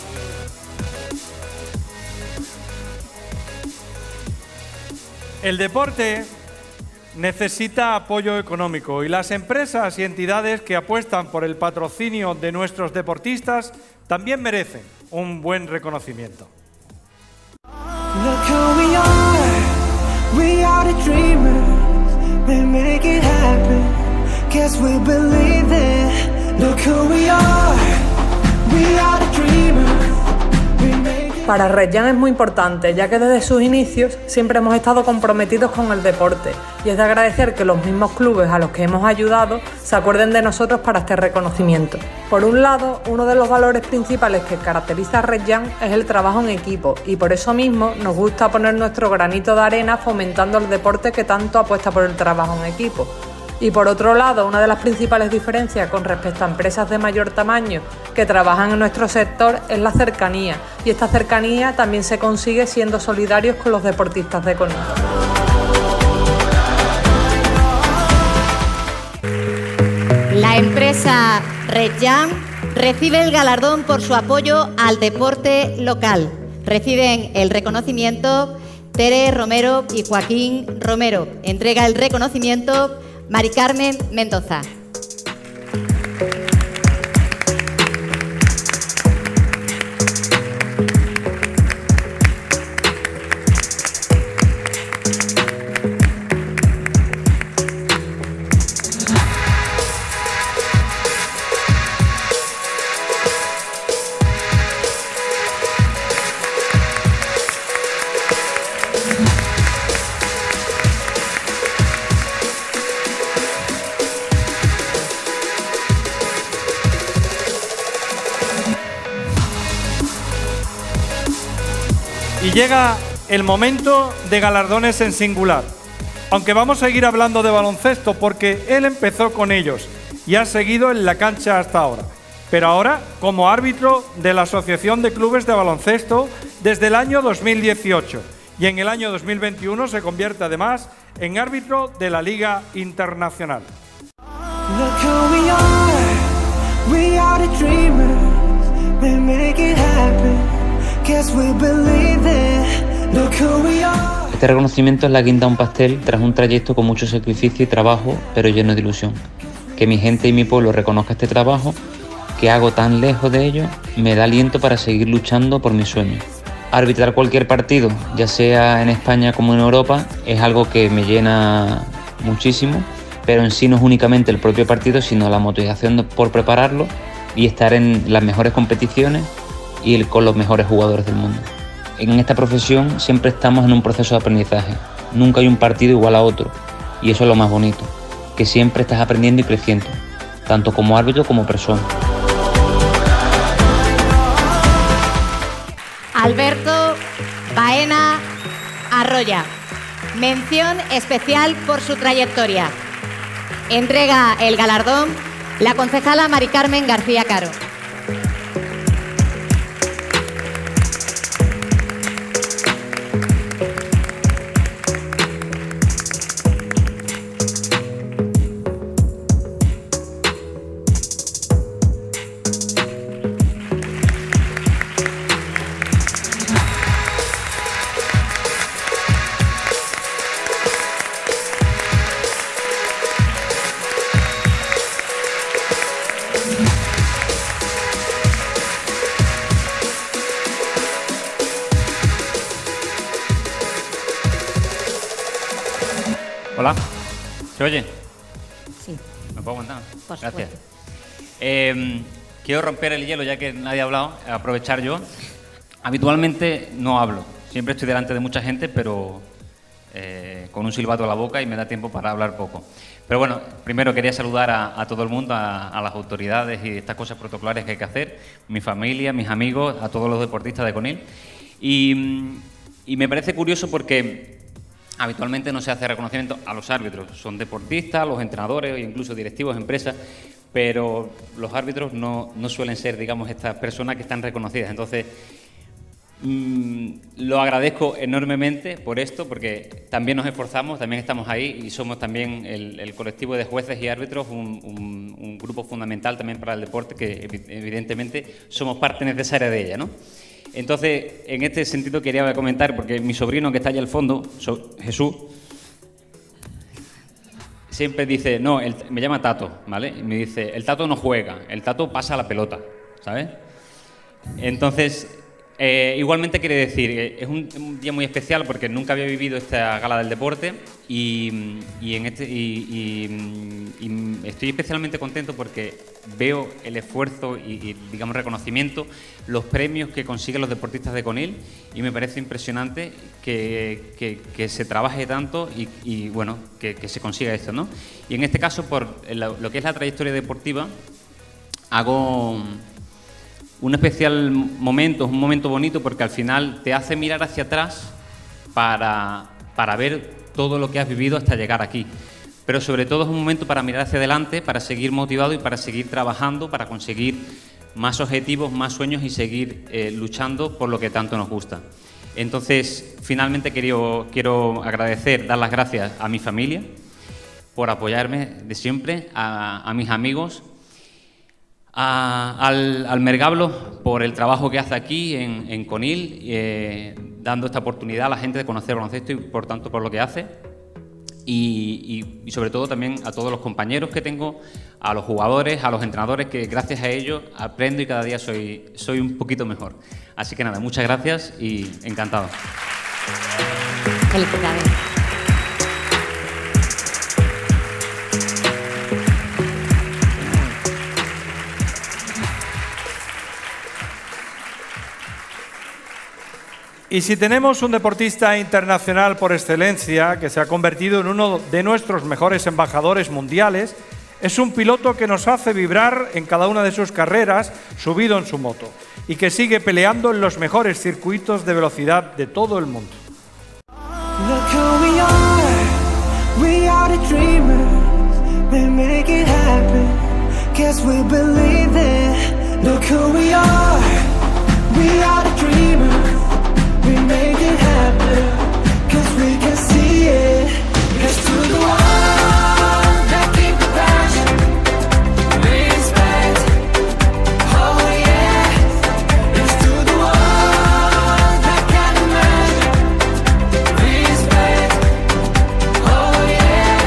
El deporte necesita apoyo económico y las empresas y entidades que apuestan por el patrocinio de nuestros deportistas también merecen un buen reconocimiento. Look who we are, we are the dreamers, we make it happen, guess we believe it. Look who we are, we are the dreamers, we make it Para Red Jam es muy importante, ya que desde sus inicios siempre hemos estado comprometidos con el deporte y es de agradecer que los mismos clubes a los que hemos ayudado se acuerden de nosotros para este reconocimiento. Por un lado, uno de los valores principales que caracteriza a Red Jam es el trabajo en equipo y por eso mismo nos gusta poner nuestro granito de arena fomentando el deporte que tanto apuesta por el trabajo en equipo. Y por otro lado, una de las principales diferencias con respecto a empresas de mayor tamaño que trabajan en nuestro sector es la cercanía, y esta cercanía también se consigue siendo solidarios con los deportistas de Conil. La empresa Red Jam recibe el galardón por su apoyo al deporte local. Reciben el reconocimiento Tere Romero y Joaquín Romero. Entrega el reconocimiento Mari Carmen Mendoza. Y llega el momento de galardones en singular. Aunque vamos a seguir hablando de baloncesto porque él empezó con ellos y ha seguido en la cancha hasta ahora. Pero ahora como árbitro de la Asociación de Clubes de Baloncesto desde el año dos mil dieciocho. Y en el año dos mil veintiuno se convierte además en árbitro de la Liga Internacional. Este reconocimiento es la guinda a un pastel tras un trayecto con mucho sacrificio y trabajo, pero lleno de ilusión. Que mi gente y mi pueblo reconozca este trabajo que hago tan lejos de ello me da aliento para seguir luchando por mis sueños. Arbitrar cualquier partido, ya sea en España como en Europa, es algo que me llena muchísimo, pero en sí no es únicamente el propio partido, sino la motivación por prepararlo y estar en las mejores competiciones y el, con los mejores jugadores del mundo. En esta profesión siempre estamos en un proceso de aprendizaje, nunca hay un partido igual a otro, y eso es lo más bonito, que siempre estás aprendiendo y creciendo, tanto como árbitro como persona. Alberto Baena Arroya, mención especial por su trayectoria. Entrega el galardón la concejala Mari Carmen García Caro. Hola, ¿se oye? Sí. ¿Me puedo aguantar? Por Gracias. Eh, quiero romper el hielo ya que nadie ha hablado, aprovechar yo. Habitualmente no hablo, siempre estoy delante de mucha gente, pero eh, con un silbato a la boca y me da tiempo para hablar poco. Pero bueno, primero quería saludar a, a todo el mundo, a, a las autoridades y estas cosas protocolares que hay que hacer, mi familia, mis amigos, a todos los deportistas de Conil. Y, y me parece curioso porque habitualmente no se hace reconocimiento a los árbitros, son deportistas, a los entrenadores, incluso directivos de empresas, pero los árbitros no, no suelen ser, digamos, estas personas que están reconocidas. Entonces, mmm, lo agradezco enormemente por esto, porque también nos esforzamos, también estamos ahí y somos también el, el colectivo de jueces y árbitros, un, un, un grupo fundamental también para el deporte, que evidentemente somos parte necesaria de ella, ¿no? Entonces, en este sentido quería comentar, porque mi sobrino que está allá al fondo, Jesús, siempre dice, no, el, me llama Tato, ¿vale? Y me dice, el Tato no juega, el Tato pasa la pelota, ¿sabes? Entonces, Eh, igualmente quiere decir, eh, es un, un día muy especial porque nunca había vivido esta gala del deporte y, y, en este, y, y, y estoy especialmente contento porque veo el esfuerzo y, y, digamos, reconocimiento, los premios que consiguen los deportistas de Conil y me parece impresionante que, que, que se trabaje tanto y, y bueno, que, que se consiga esto, ¿no? Y en este caso, por lo, lo que es la trayectoria deportiva, hago un especial momento, un momento bonito porque al final te hace mirar hacia atrás para, para ver todo lo que has vivido hasta llegar aquí. Pero sobre todo es un momento para mirar hacia adelante, para seguir motivado y para seguir trabajando, para conseguir más objetivos, más sueños y seguir eh, luchando por lo que tanto nos gusta. Entonces, finalmente quiero, quiero agradecer, dar las gracias a mi familia por apoyarme de siempre, a, a mis amigos, A, al, al Mergablo por el trabajo que hace aquí en, en Conil, eh, dando esta oportunidad a la gente de conocer el baloncesto y por tanto por lo que hace. Y, y, y sobre todo también a todos los compañeros que tengo, a los jugadores, a los entrenadores, que gracias a ellos aprendo y cada día soy, soy un poquito mejor. Así que nada, muchas gracias y encantado. Felicidades. Y si tenemos un deportista internacional por excelencia que se ha convertido en uno de nuestros mejores embajadores mundiales, es un piloto que nos hace vibrar en cada una de sus carreras subido en su moto y que sigue peleando en los mejores circuitos de velocidad de todo el mundo. Look who we are, we are the dreamers, we make it happen, guess we believe it. Look who we are, we are the dreamers. We make it happen, cause we can see it. Here's to the ones that keep the passion, respect, oh yeah. Here's to the ones that can imagine, respect, oh yeah.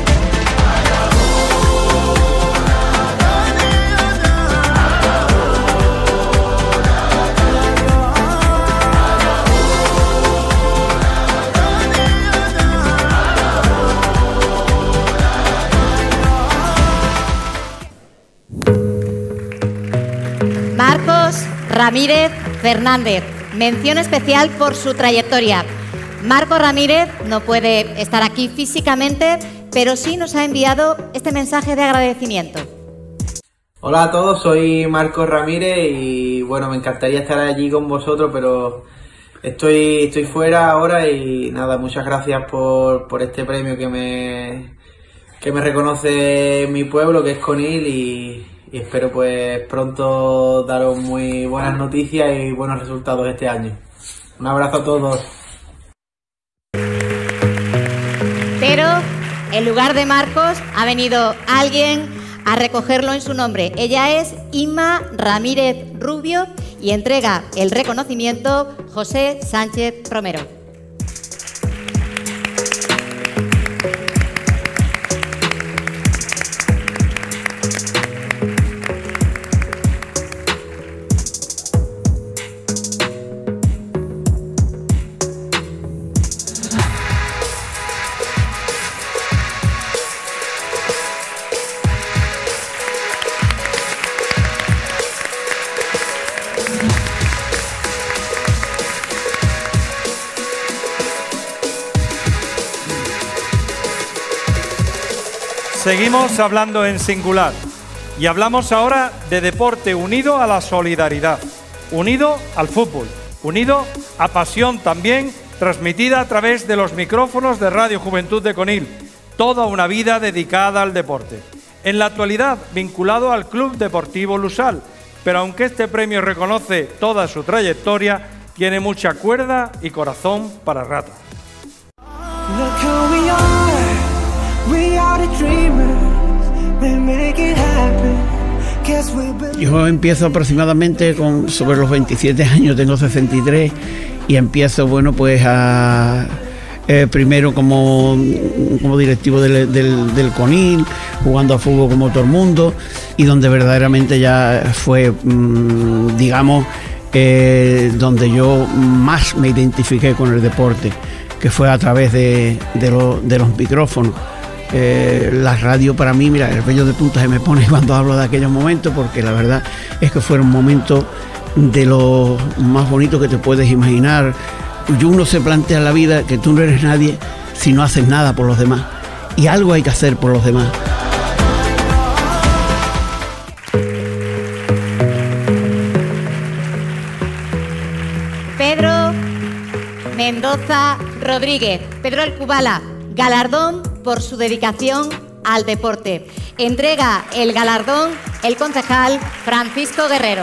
Marcos Ramírez Fernández, mención especial por su trayectoria. Marcos Ramírez no puede estar aquí físicamente, pero sí nos ha enviado este mensaje de agradecimiento. Hola a todos, soy Marcos Ramírez y bueno, me encantaría estar allí con vosotros, pero estoy, estoy fuera ahora y nada, muchas gracias por, por este premio que me, que me reconoce mi pueblo, que es Conil, y, y espero pues pronto daros muy buenas noticias y buenos resultados este año. Un abrazo a todos. Pero en lugar de Marcos ha venido alguien a recogerlo en su nombre. Ella es Inma Ramírez Rubio y entrega el reconocimiento José Sánchez Romero. Seguimos hablando en singular y hablamos ahora de deporte unido a la solidaridad, unido al fútbol, unido a pasión también transmitida a través de los micrófonos de Radio Juventud de Conil, toda una vida dedicada al deporte. En la actualidad vinculado al Club Deportivo Lusal, pero aunque este premio reconoce toda su trayectoria, tiene mucha cuerda y corazón para rato. Look who we are, we are the dreamers, we make it happen, guess we believe. Yo empiezo aproximadamente con sobre los veintisiete años, tengo sesenta y tres y empiezo, bueno, pues a eh, primero como, como directivo del, del, del Conil, jugando a fútbol como todo el mundo, y donde verdaderamente ya fue, mmm, digamos, eh, donde yo más me identifiqué con el deporte, que fue a través de, de, lo, de los micrófonos. Eh, la radio para mí, mira, el vello de punta se me pone cuando hablo de aquellos momentos, porque la verdad es que fueron momentos de lo más bonito que te puedes imaginar. Y uno se plantea en la vida que tú no eres nadie si no haces nada por los demás, y algo hay que hacer por los demás. Pedro Mendoza Rodríguez, Pedro el Cubala, galardón por su dedicación al deporte. Entrega el galardón el concejal Francisco Guerrero.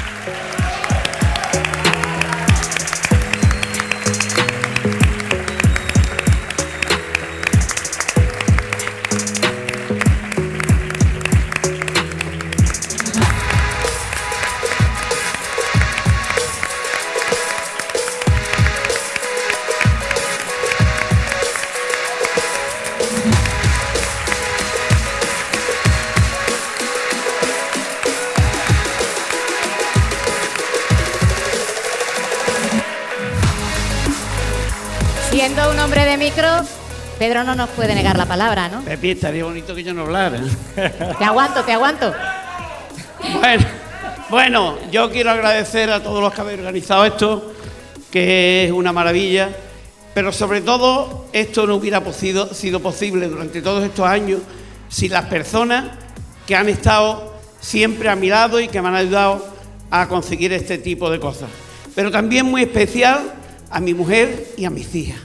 Siendo un hombre de micro, Pedro no nos puede negar la palabra, ¿no? Pepi, estaría bonito que yo no hablara. Te aguanto, te aguanto. Bueno, bueno, yo quiero agradecer a todos los que habéis organizado esto, que es una maravilla, pero sobre todo esto no hubiera sido, sido posible durante todos estos años sin las personas que han estado siempre a mi lado y que me han ayudado a conseguir este tipo de cosas. Pero también muy especial a mi mujer y a mis hijas.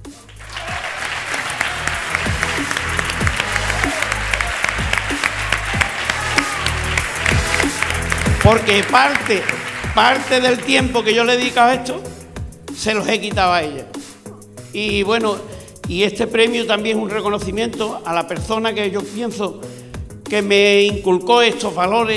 Porque parte, parte del tiempo que yo le he dedicado a esto, se los he quitado a ella. Y bueno, y este premio también es un reconocimiento a la persona que yo pienso que me inculcó estos valores,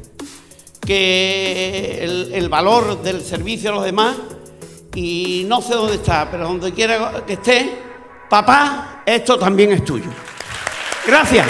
que el, el valor del servicio a los demás. Y no sé dónde está, pero donde quiera que esté, papá, esto también es tuyo. Gracias.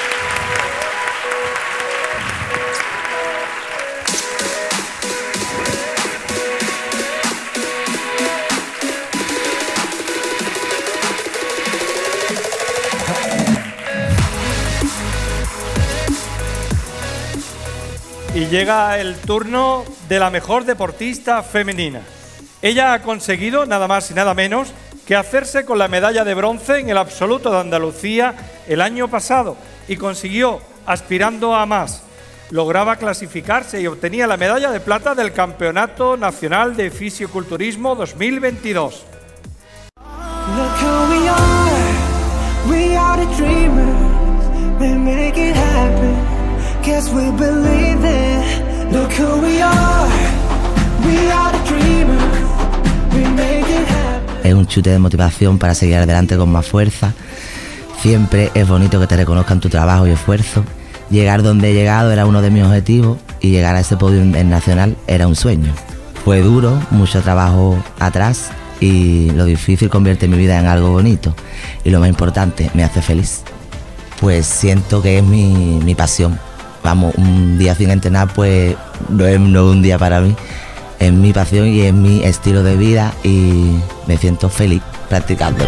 Y llega el turno de la mejor deportista femenina. Ella ha conseguido nada más y nada menos que hacerse con la medalla de bronce en el absoluto de Andalucía el año pasado y consiguió, aspirando a más, lograba clasificarse y obtenía la medalla de plata del Campeonato Nacional de Fisioculturismo dos mil veintidós. Look who we are, we are the dreamers, we make it happen, guess we believe it. Look who we are, we are the dreamers, we make it happen. Es un chute de motivación para seguir adelante con más fuerza. Siempre es bonito que te reconozcan tu trabajo y esfuerzo. Llegar donde he llegado era uno de mis objetivos y llegar a ese podio en nacional era un sueño. Fue duro, mucho trabajo atrás y lo difícil convierte mi vida en algo bonito. Y lo más importante, me hace feliz. Pues siento que es mi, mi pasión. Vamos, un día sin entrenar pues no es, no es un día para mí. Es mi pasión y es mi estilo de vida y me siento feliz practicándolo.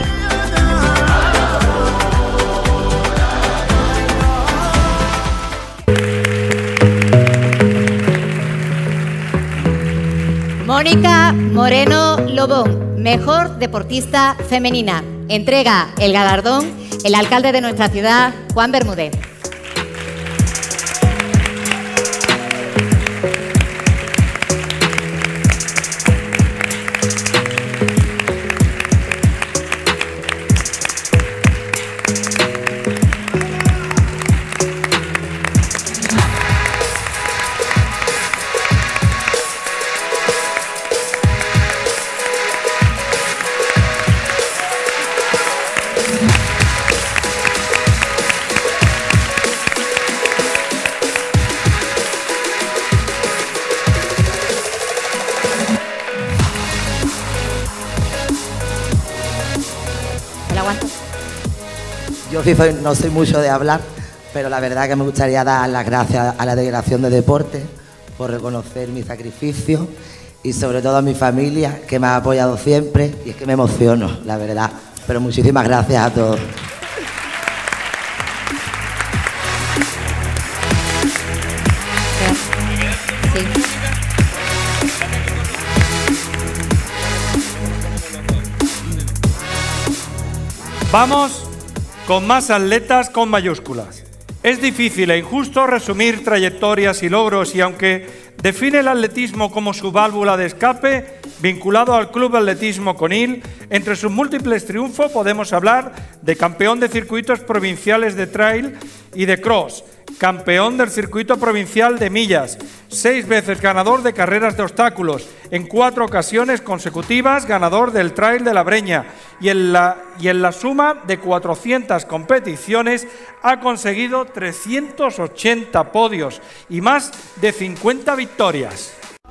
Mónica Moreno Lobón, mejor deportista femenina. Entrega el galardón el alcalde de nuestra ciudad, Juan Bermúdez. Yo sí soy, no soy mucho de hablar, pero la verdad que me gustaría dar las gracias a la Delegación de Deporte por reconocer mi sacrificio y sobre todo a mi familia, que me ha apoyado siempre, y es que me emociono, la verdad. Pero muchísimas gracias a todos. Vamos con más atletas con mayúsculas. Es difícil e injusto resumir trayectorias y logros, y aunque define el atletismo como su válvula de escape, vinculado al Club Atletismo Conil, entre sus múltiples triunfos podemos hablar de campeón de circuitos provinciales de trail y de cross, campeón del circuito provincial de millas, seis veces ganador de carreras de obstáculos, en cuatro ocasiones consecutivas ganador del Trail de la Breña, y en la, y en la suma de cuatrocientas competiciones ha conseguido trescientos ochenta podios y más de cincuenta victorias.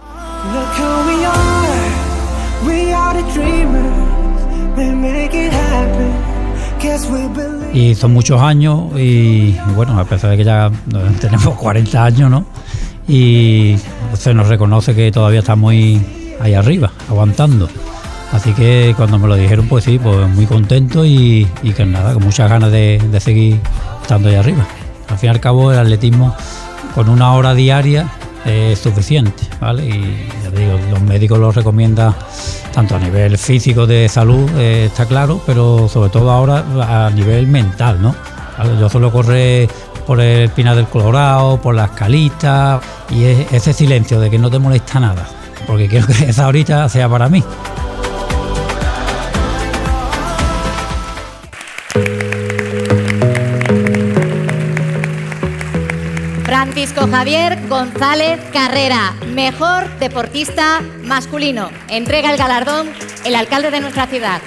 Y son muchos años y bueno, a pesar de que ya tenemos cuarenta años, ¿no? Y se nos reconoce que todavía está muy ahí arriba, aguantando. Así que cuando me lo dijeron, pues sí, pues muy contento y, y que nada, con muchas ganas de, de seguir estando ahí arriba. Al fin y al cabo, el atletismo con una hora diaria es suficiente, ¿vale? Y ya te digo, los médicos lo recomiendan tanto a nivel físico de salud, eh, está claro, pero sobre todo ahora a nivel mental, ¿no? ¿Vale? Yo suelo correr por el Pinar del Colorado, por las Calistas, y es ese silencio de que no te molesta nada, porque quiero que esa horita sea para mí. Francisco Javier González Carrera, mejor deportista masculino. Entrega el galardón el alcalde de nuestra ciudad.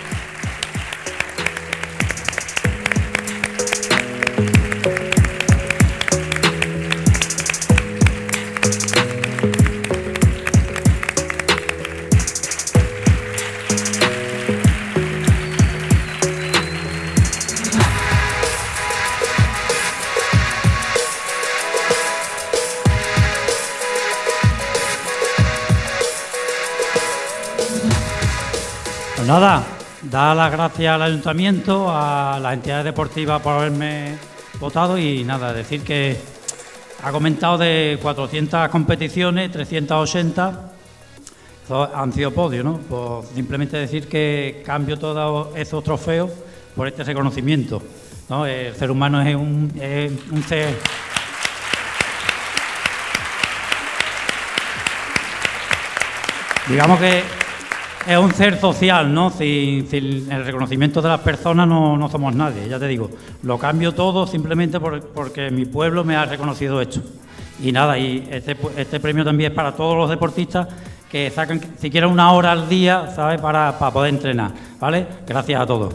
Nada, dar las gracias al ayuntamiento, a las entidades deportivas por haberme votado y nada, decir que ha comentado de cuatrocientas competiciones, trescientas ochenta han sido podios, ¿no? Pues simplemente decir que cambio todos esos trofeos por este reconocimiento, ¿no? El ser humano es un, es un ser... Digamos que es un ser social, ¿no? Sin, sin el reconocimiento de las personas no, no somos nadie, ya te digo. Lo cambio todo simplemente por, porque mi pueblo me ha reconocido esto. Y nada, y este, este premio también es para todos los deportistas que sacan siquiera una hora al día, ¿sabes? Para, para poder entrenar, ¿vale? Gracias a todos.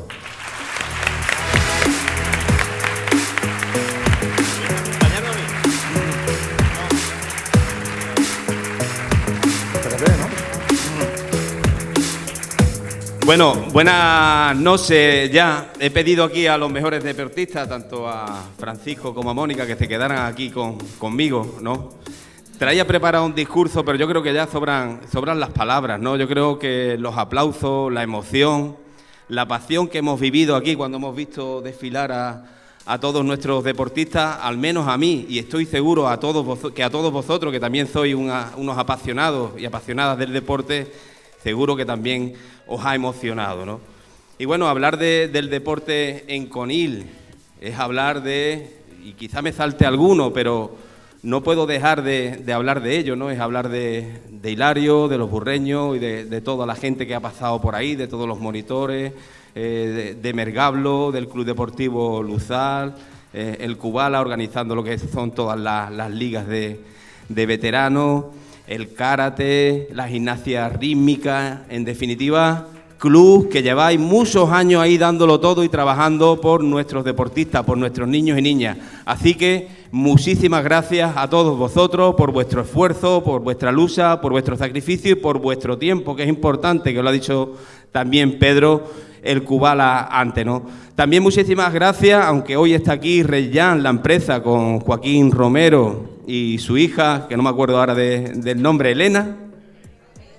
Bueno, buenas noches ya. He pedido aquí a los mejores deportistas, tanto a Francisco como a Mónica, que se quedaran aquí con, conmigo, ¿no? Traía preparado un discurso, pero yo creo que ya sobran, sobran las palabras, ¿no? Yo creo que los aplausos, la emoción, la pasión que hemos vivido aquí cuando hemos visto desfilar a, a todos nuestros deportistas, al menos a mí, y estoy seguro a todos vos, que a todos vosotros, que también sois una, unos apasionados y apasionadas del deporte, seguro que también os ha emocionado, ¿no? Y bueno, hablar de, del deporte en Conil es hablar de, y quizá me salte alguno, pero no puedo dejar de, de hablar de ello, ¿no? Es hablar de, de Hilario, de los burreños y de, de toda la gente que ha pasado por ahí, de todos los monitores, eh, de, de Mergablo, del Club Deportivo Luzal, eh, el Cubala organizando lo que son todas las, las ligas de, de veteranos, el karate, la gimnasia rítmica, en definitiva, club que lleváis muchos años ahí dándolo todo y trabajando por nuestros deportistas, por nuestros niños y niñas. Así que muchísimas gracias a todos vosotros por vuestro esfuerzo, por vuestra lucha, por vuestro sacrificio y por vuestro tiempo, que es importante, que lo ha dicho también Pedro, el Cubala antes, ¿no? También muchísimas gracias, aunque hoy está aquí Reyán, la empresa, con Joaquín Romero y su hija, que no me acuerdo ahora de, del nombre, Elena.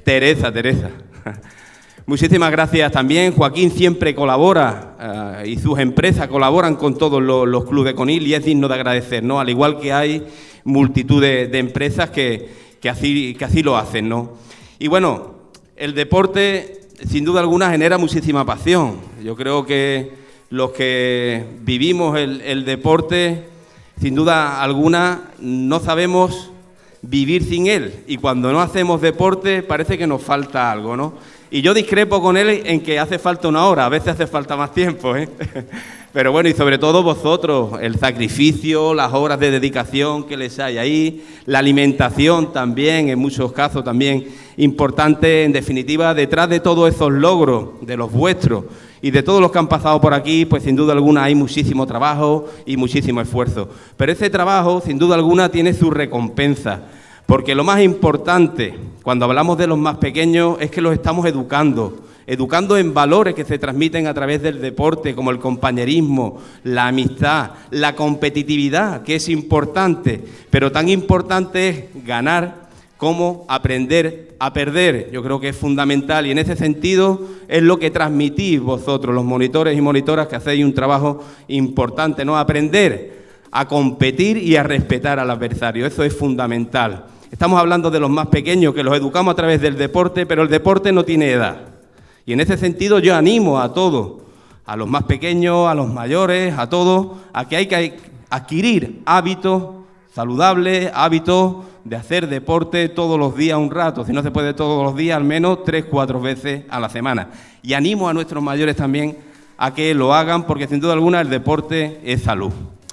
Teresa, Teresa. Muchísimas gracias también. Joaquín siempre colabora uh, y sus empresas colaboran con todos los, los clubes de Conil y es digno de agradecer, ¿no? Al igual que hay multitud de, de empresas que, que, así, que así lo hacen, ¿no? Y bueno, el deporte sin duda alguna genera muchísima pasión. Yo creo que los que vivimos el, el deporte, sin duda alguna, no sabemos vivir sin él. Y cuando no hacemos deporte parece que nos falta algo, ¿no? Y yo discrepo con él en que hace falta una hora, a veces hace falta más tiempo, ¿eh? Pero bueno, y sobre todo vosotros, el sacrificio, las horas de dedicación que les hay ahí, la alimentación también, en muchos casos también importante, en definitiva, detrás de todos esos logros, de los vuestros y de todos los que han pasado por aquí, pues sin duda alguna hay muchísimo trabajo y muchísimo esfuerzo. Pero ese trabajo, sin duda alguna, tiene su recompensa. Porque lo más importante, cuando hablamos de los más pequeños, es que los estamos educando, educando en valores que se transmiten a través del deporte, como el compañerismo, la amistad, la competitividad, que es importante, pero tan importante es ganar como aprender a perder. Yo creo que es fundamental y en ese sentido es lo que transmitís vosotros, los monitores y monitoras, que hacéis un trabajo importante, ¿no? Aprender a competir y a respetar al adversario, eso es fundamental. Estamos hablando de los más pequeños, que los educamos a través del deporte, pero el deporte no tiene edad. Y en ese sentido yo animo a todos, a los más pequeños, a los mayores, a todos, a que hay que adquirir hábitos saludables, hábitos de hacer deporte todos los días un rato. Si no se puede todos los días, al menos tres, cuatro veces a la semana. Y animo a nuestros mayores también a que lo hagan, porque sin duda alguna el deporte es salud.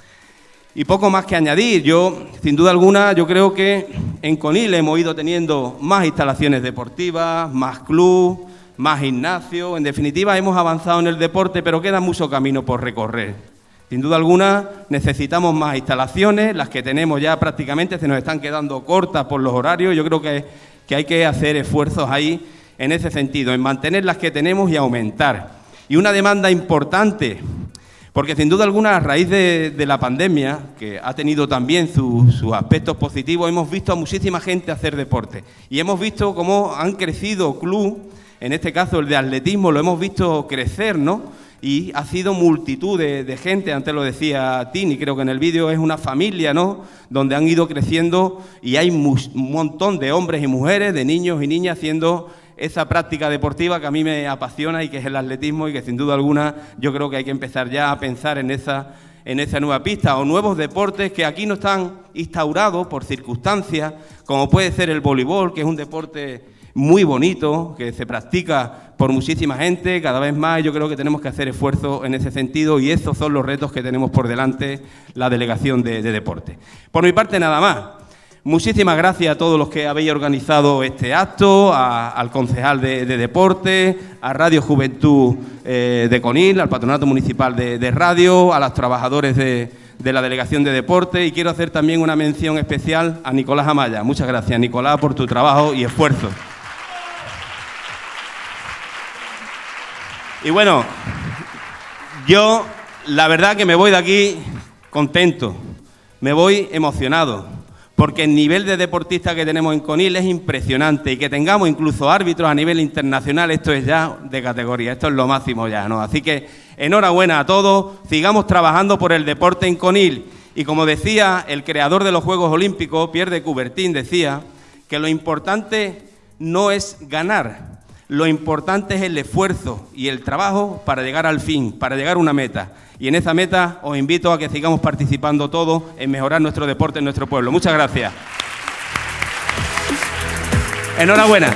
Y poco más que añadir. Yo, sin duda alguna, yo creo que en Conil hemos ido teniendo más instalaciones deportivas, más club, más gimnasio. En definitiva, hemos avanzado en el deporte, pero queda mucho camino por recorrer. Sin duda alguna, necesitamos más instalaciones. Las que tenemos ya prácticamente se nos están quedando cortas por los horarios. Yo creo que, que hay que hacer esfuerzos ahí en ese sentido, en mantener las que tenemos y aumentar. Y una demanda importante, porque sin duda alguna, a raíz de, de la pandemia, que ha tenido también sus su aspectos positivos, hemos visto a muchísima gente hacer deporte. Y hemos visto cómo han crecido clubes, en este caso el de atletismo, lo hemos visto crecer, ¿no? Y ha sido multitud de, de gente, antes lo decía Tini, creo que en el vídeo es una familia, ¿no? Donde han ido creciendo y hay un montón de hombres y mujeres, de niños y niñas haciendo esa práctica deportiva que a mí me apasiona y que es el atletismo y que sin duda alguna yo creo que hay que empezar ya a pensar en esa, en esa nueva pista o nuevos deportes que aquí no están instaurados por circunstancias, como puede ser el voleibol, que es un deporte muy bonito, que se practica por muchísima gente, cada vez más. Yo creo que tenemos que hacer esfuerzos en ese sentido y esos son los retos que tenemos por delante la Delegación de, de Deporte. Por mi parte, nada más. Muchísimas gracias a todos los que habéis organizado este acto, a, al concejal de, de Deporte, a Radio Juventud eh, de Conil, al Patronato Municipal de, de Radio, a los trabajadores de, de la Delegación de Deporte, y quiero hacer también una mención especial a Nicolás Amaya. Muchas gracias, Nicolás, por tu trabajo y esfuerzo. Y bueno, yo la verdad que me voy de aquí contento, me voy emocionado, porque el nivel de deportistas que tenemos en Conil es impresionante y que tengamos incluso árbitros a nivel internacional, esto es ya de categoría, esto es lo máximo ya, ¿no? Así que enhorabuena a todos, sigamos trabajando por el deporte en Conil. Y como decía el creador de los Juegos Olímpicos, Pierre de Coubertin, decía que lo importante no es ganar, lo importante es el esfuerzo y el trabajo para llegar al fin, para llegar a una meta. Y en esa meta os invito a que sigamos participando todos en mejorar nuestro deporte en nuestro pueblo. Muchas gracias. Enhorabuena.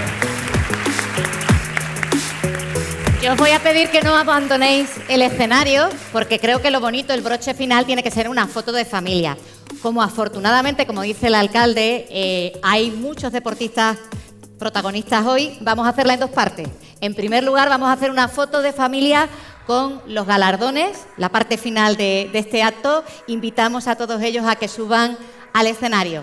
Yo os voy a pedir que no abandonéis el escenario, porque creo que lo bonito, el broche final, tiene que ser una foto de familia. Como afortunadamente, como dice el alcalde, eh, hay muchos deportistas protagonistas hoy, vamos a hacerla en dos partes. En primer lugar, vamos a hacer una foto de familia con los galardones, la parte final de, de este acto. Invitamos a todos ellos a que suban al escenario.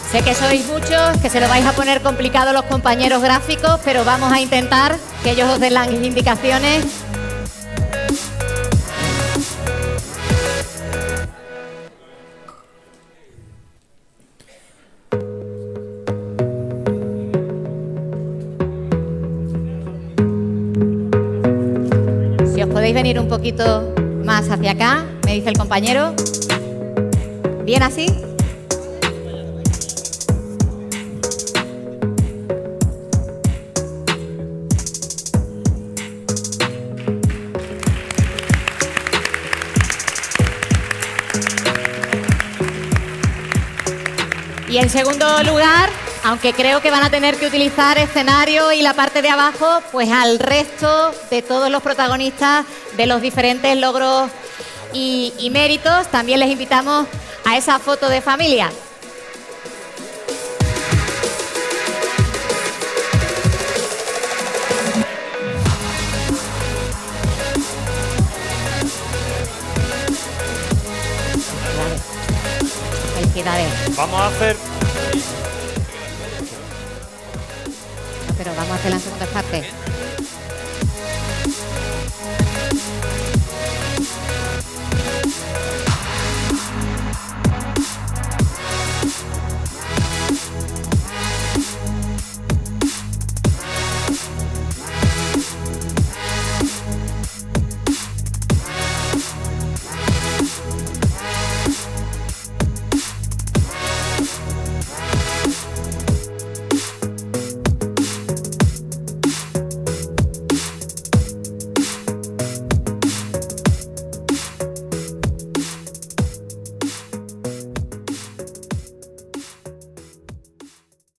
Sé que sois muchos, que se lo vais a poner complicado los compañeros gráficos, pero vamos a intentar que ellos os den las indicaciones. Si os podéis venir un poquito más hacia acá, me dice el compañero. ¿Bien así? Y en segundo lugar, aunque creo que van a tener que utilizar escenario y la parte de abajo, pues al resto de todos los protagonistas de los diferentes logros y, y méritos, también les invitamos a esa foto de familia. Felicidades. Vamos a hacer... Pero vamos a hacer la segunda parte.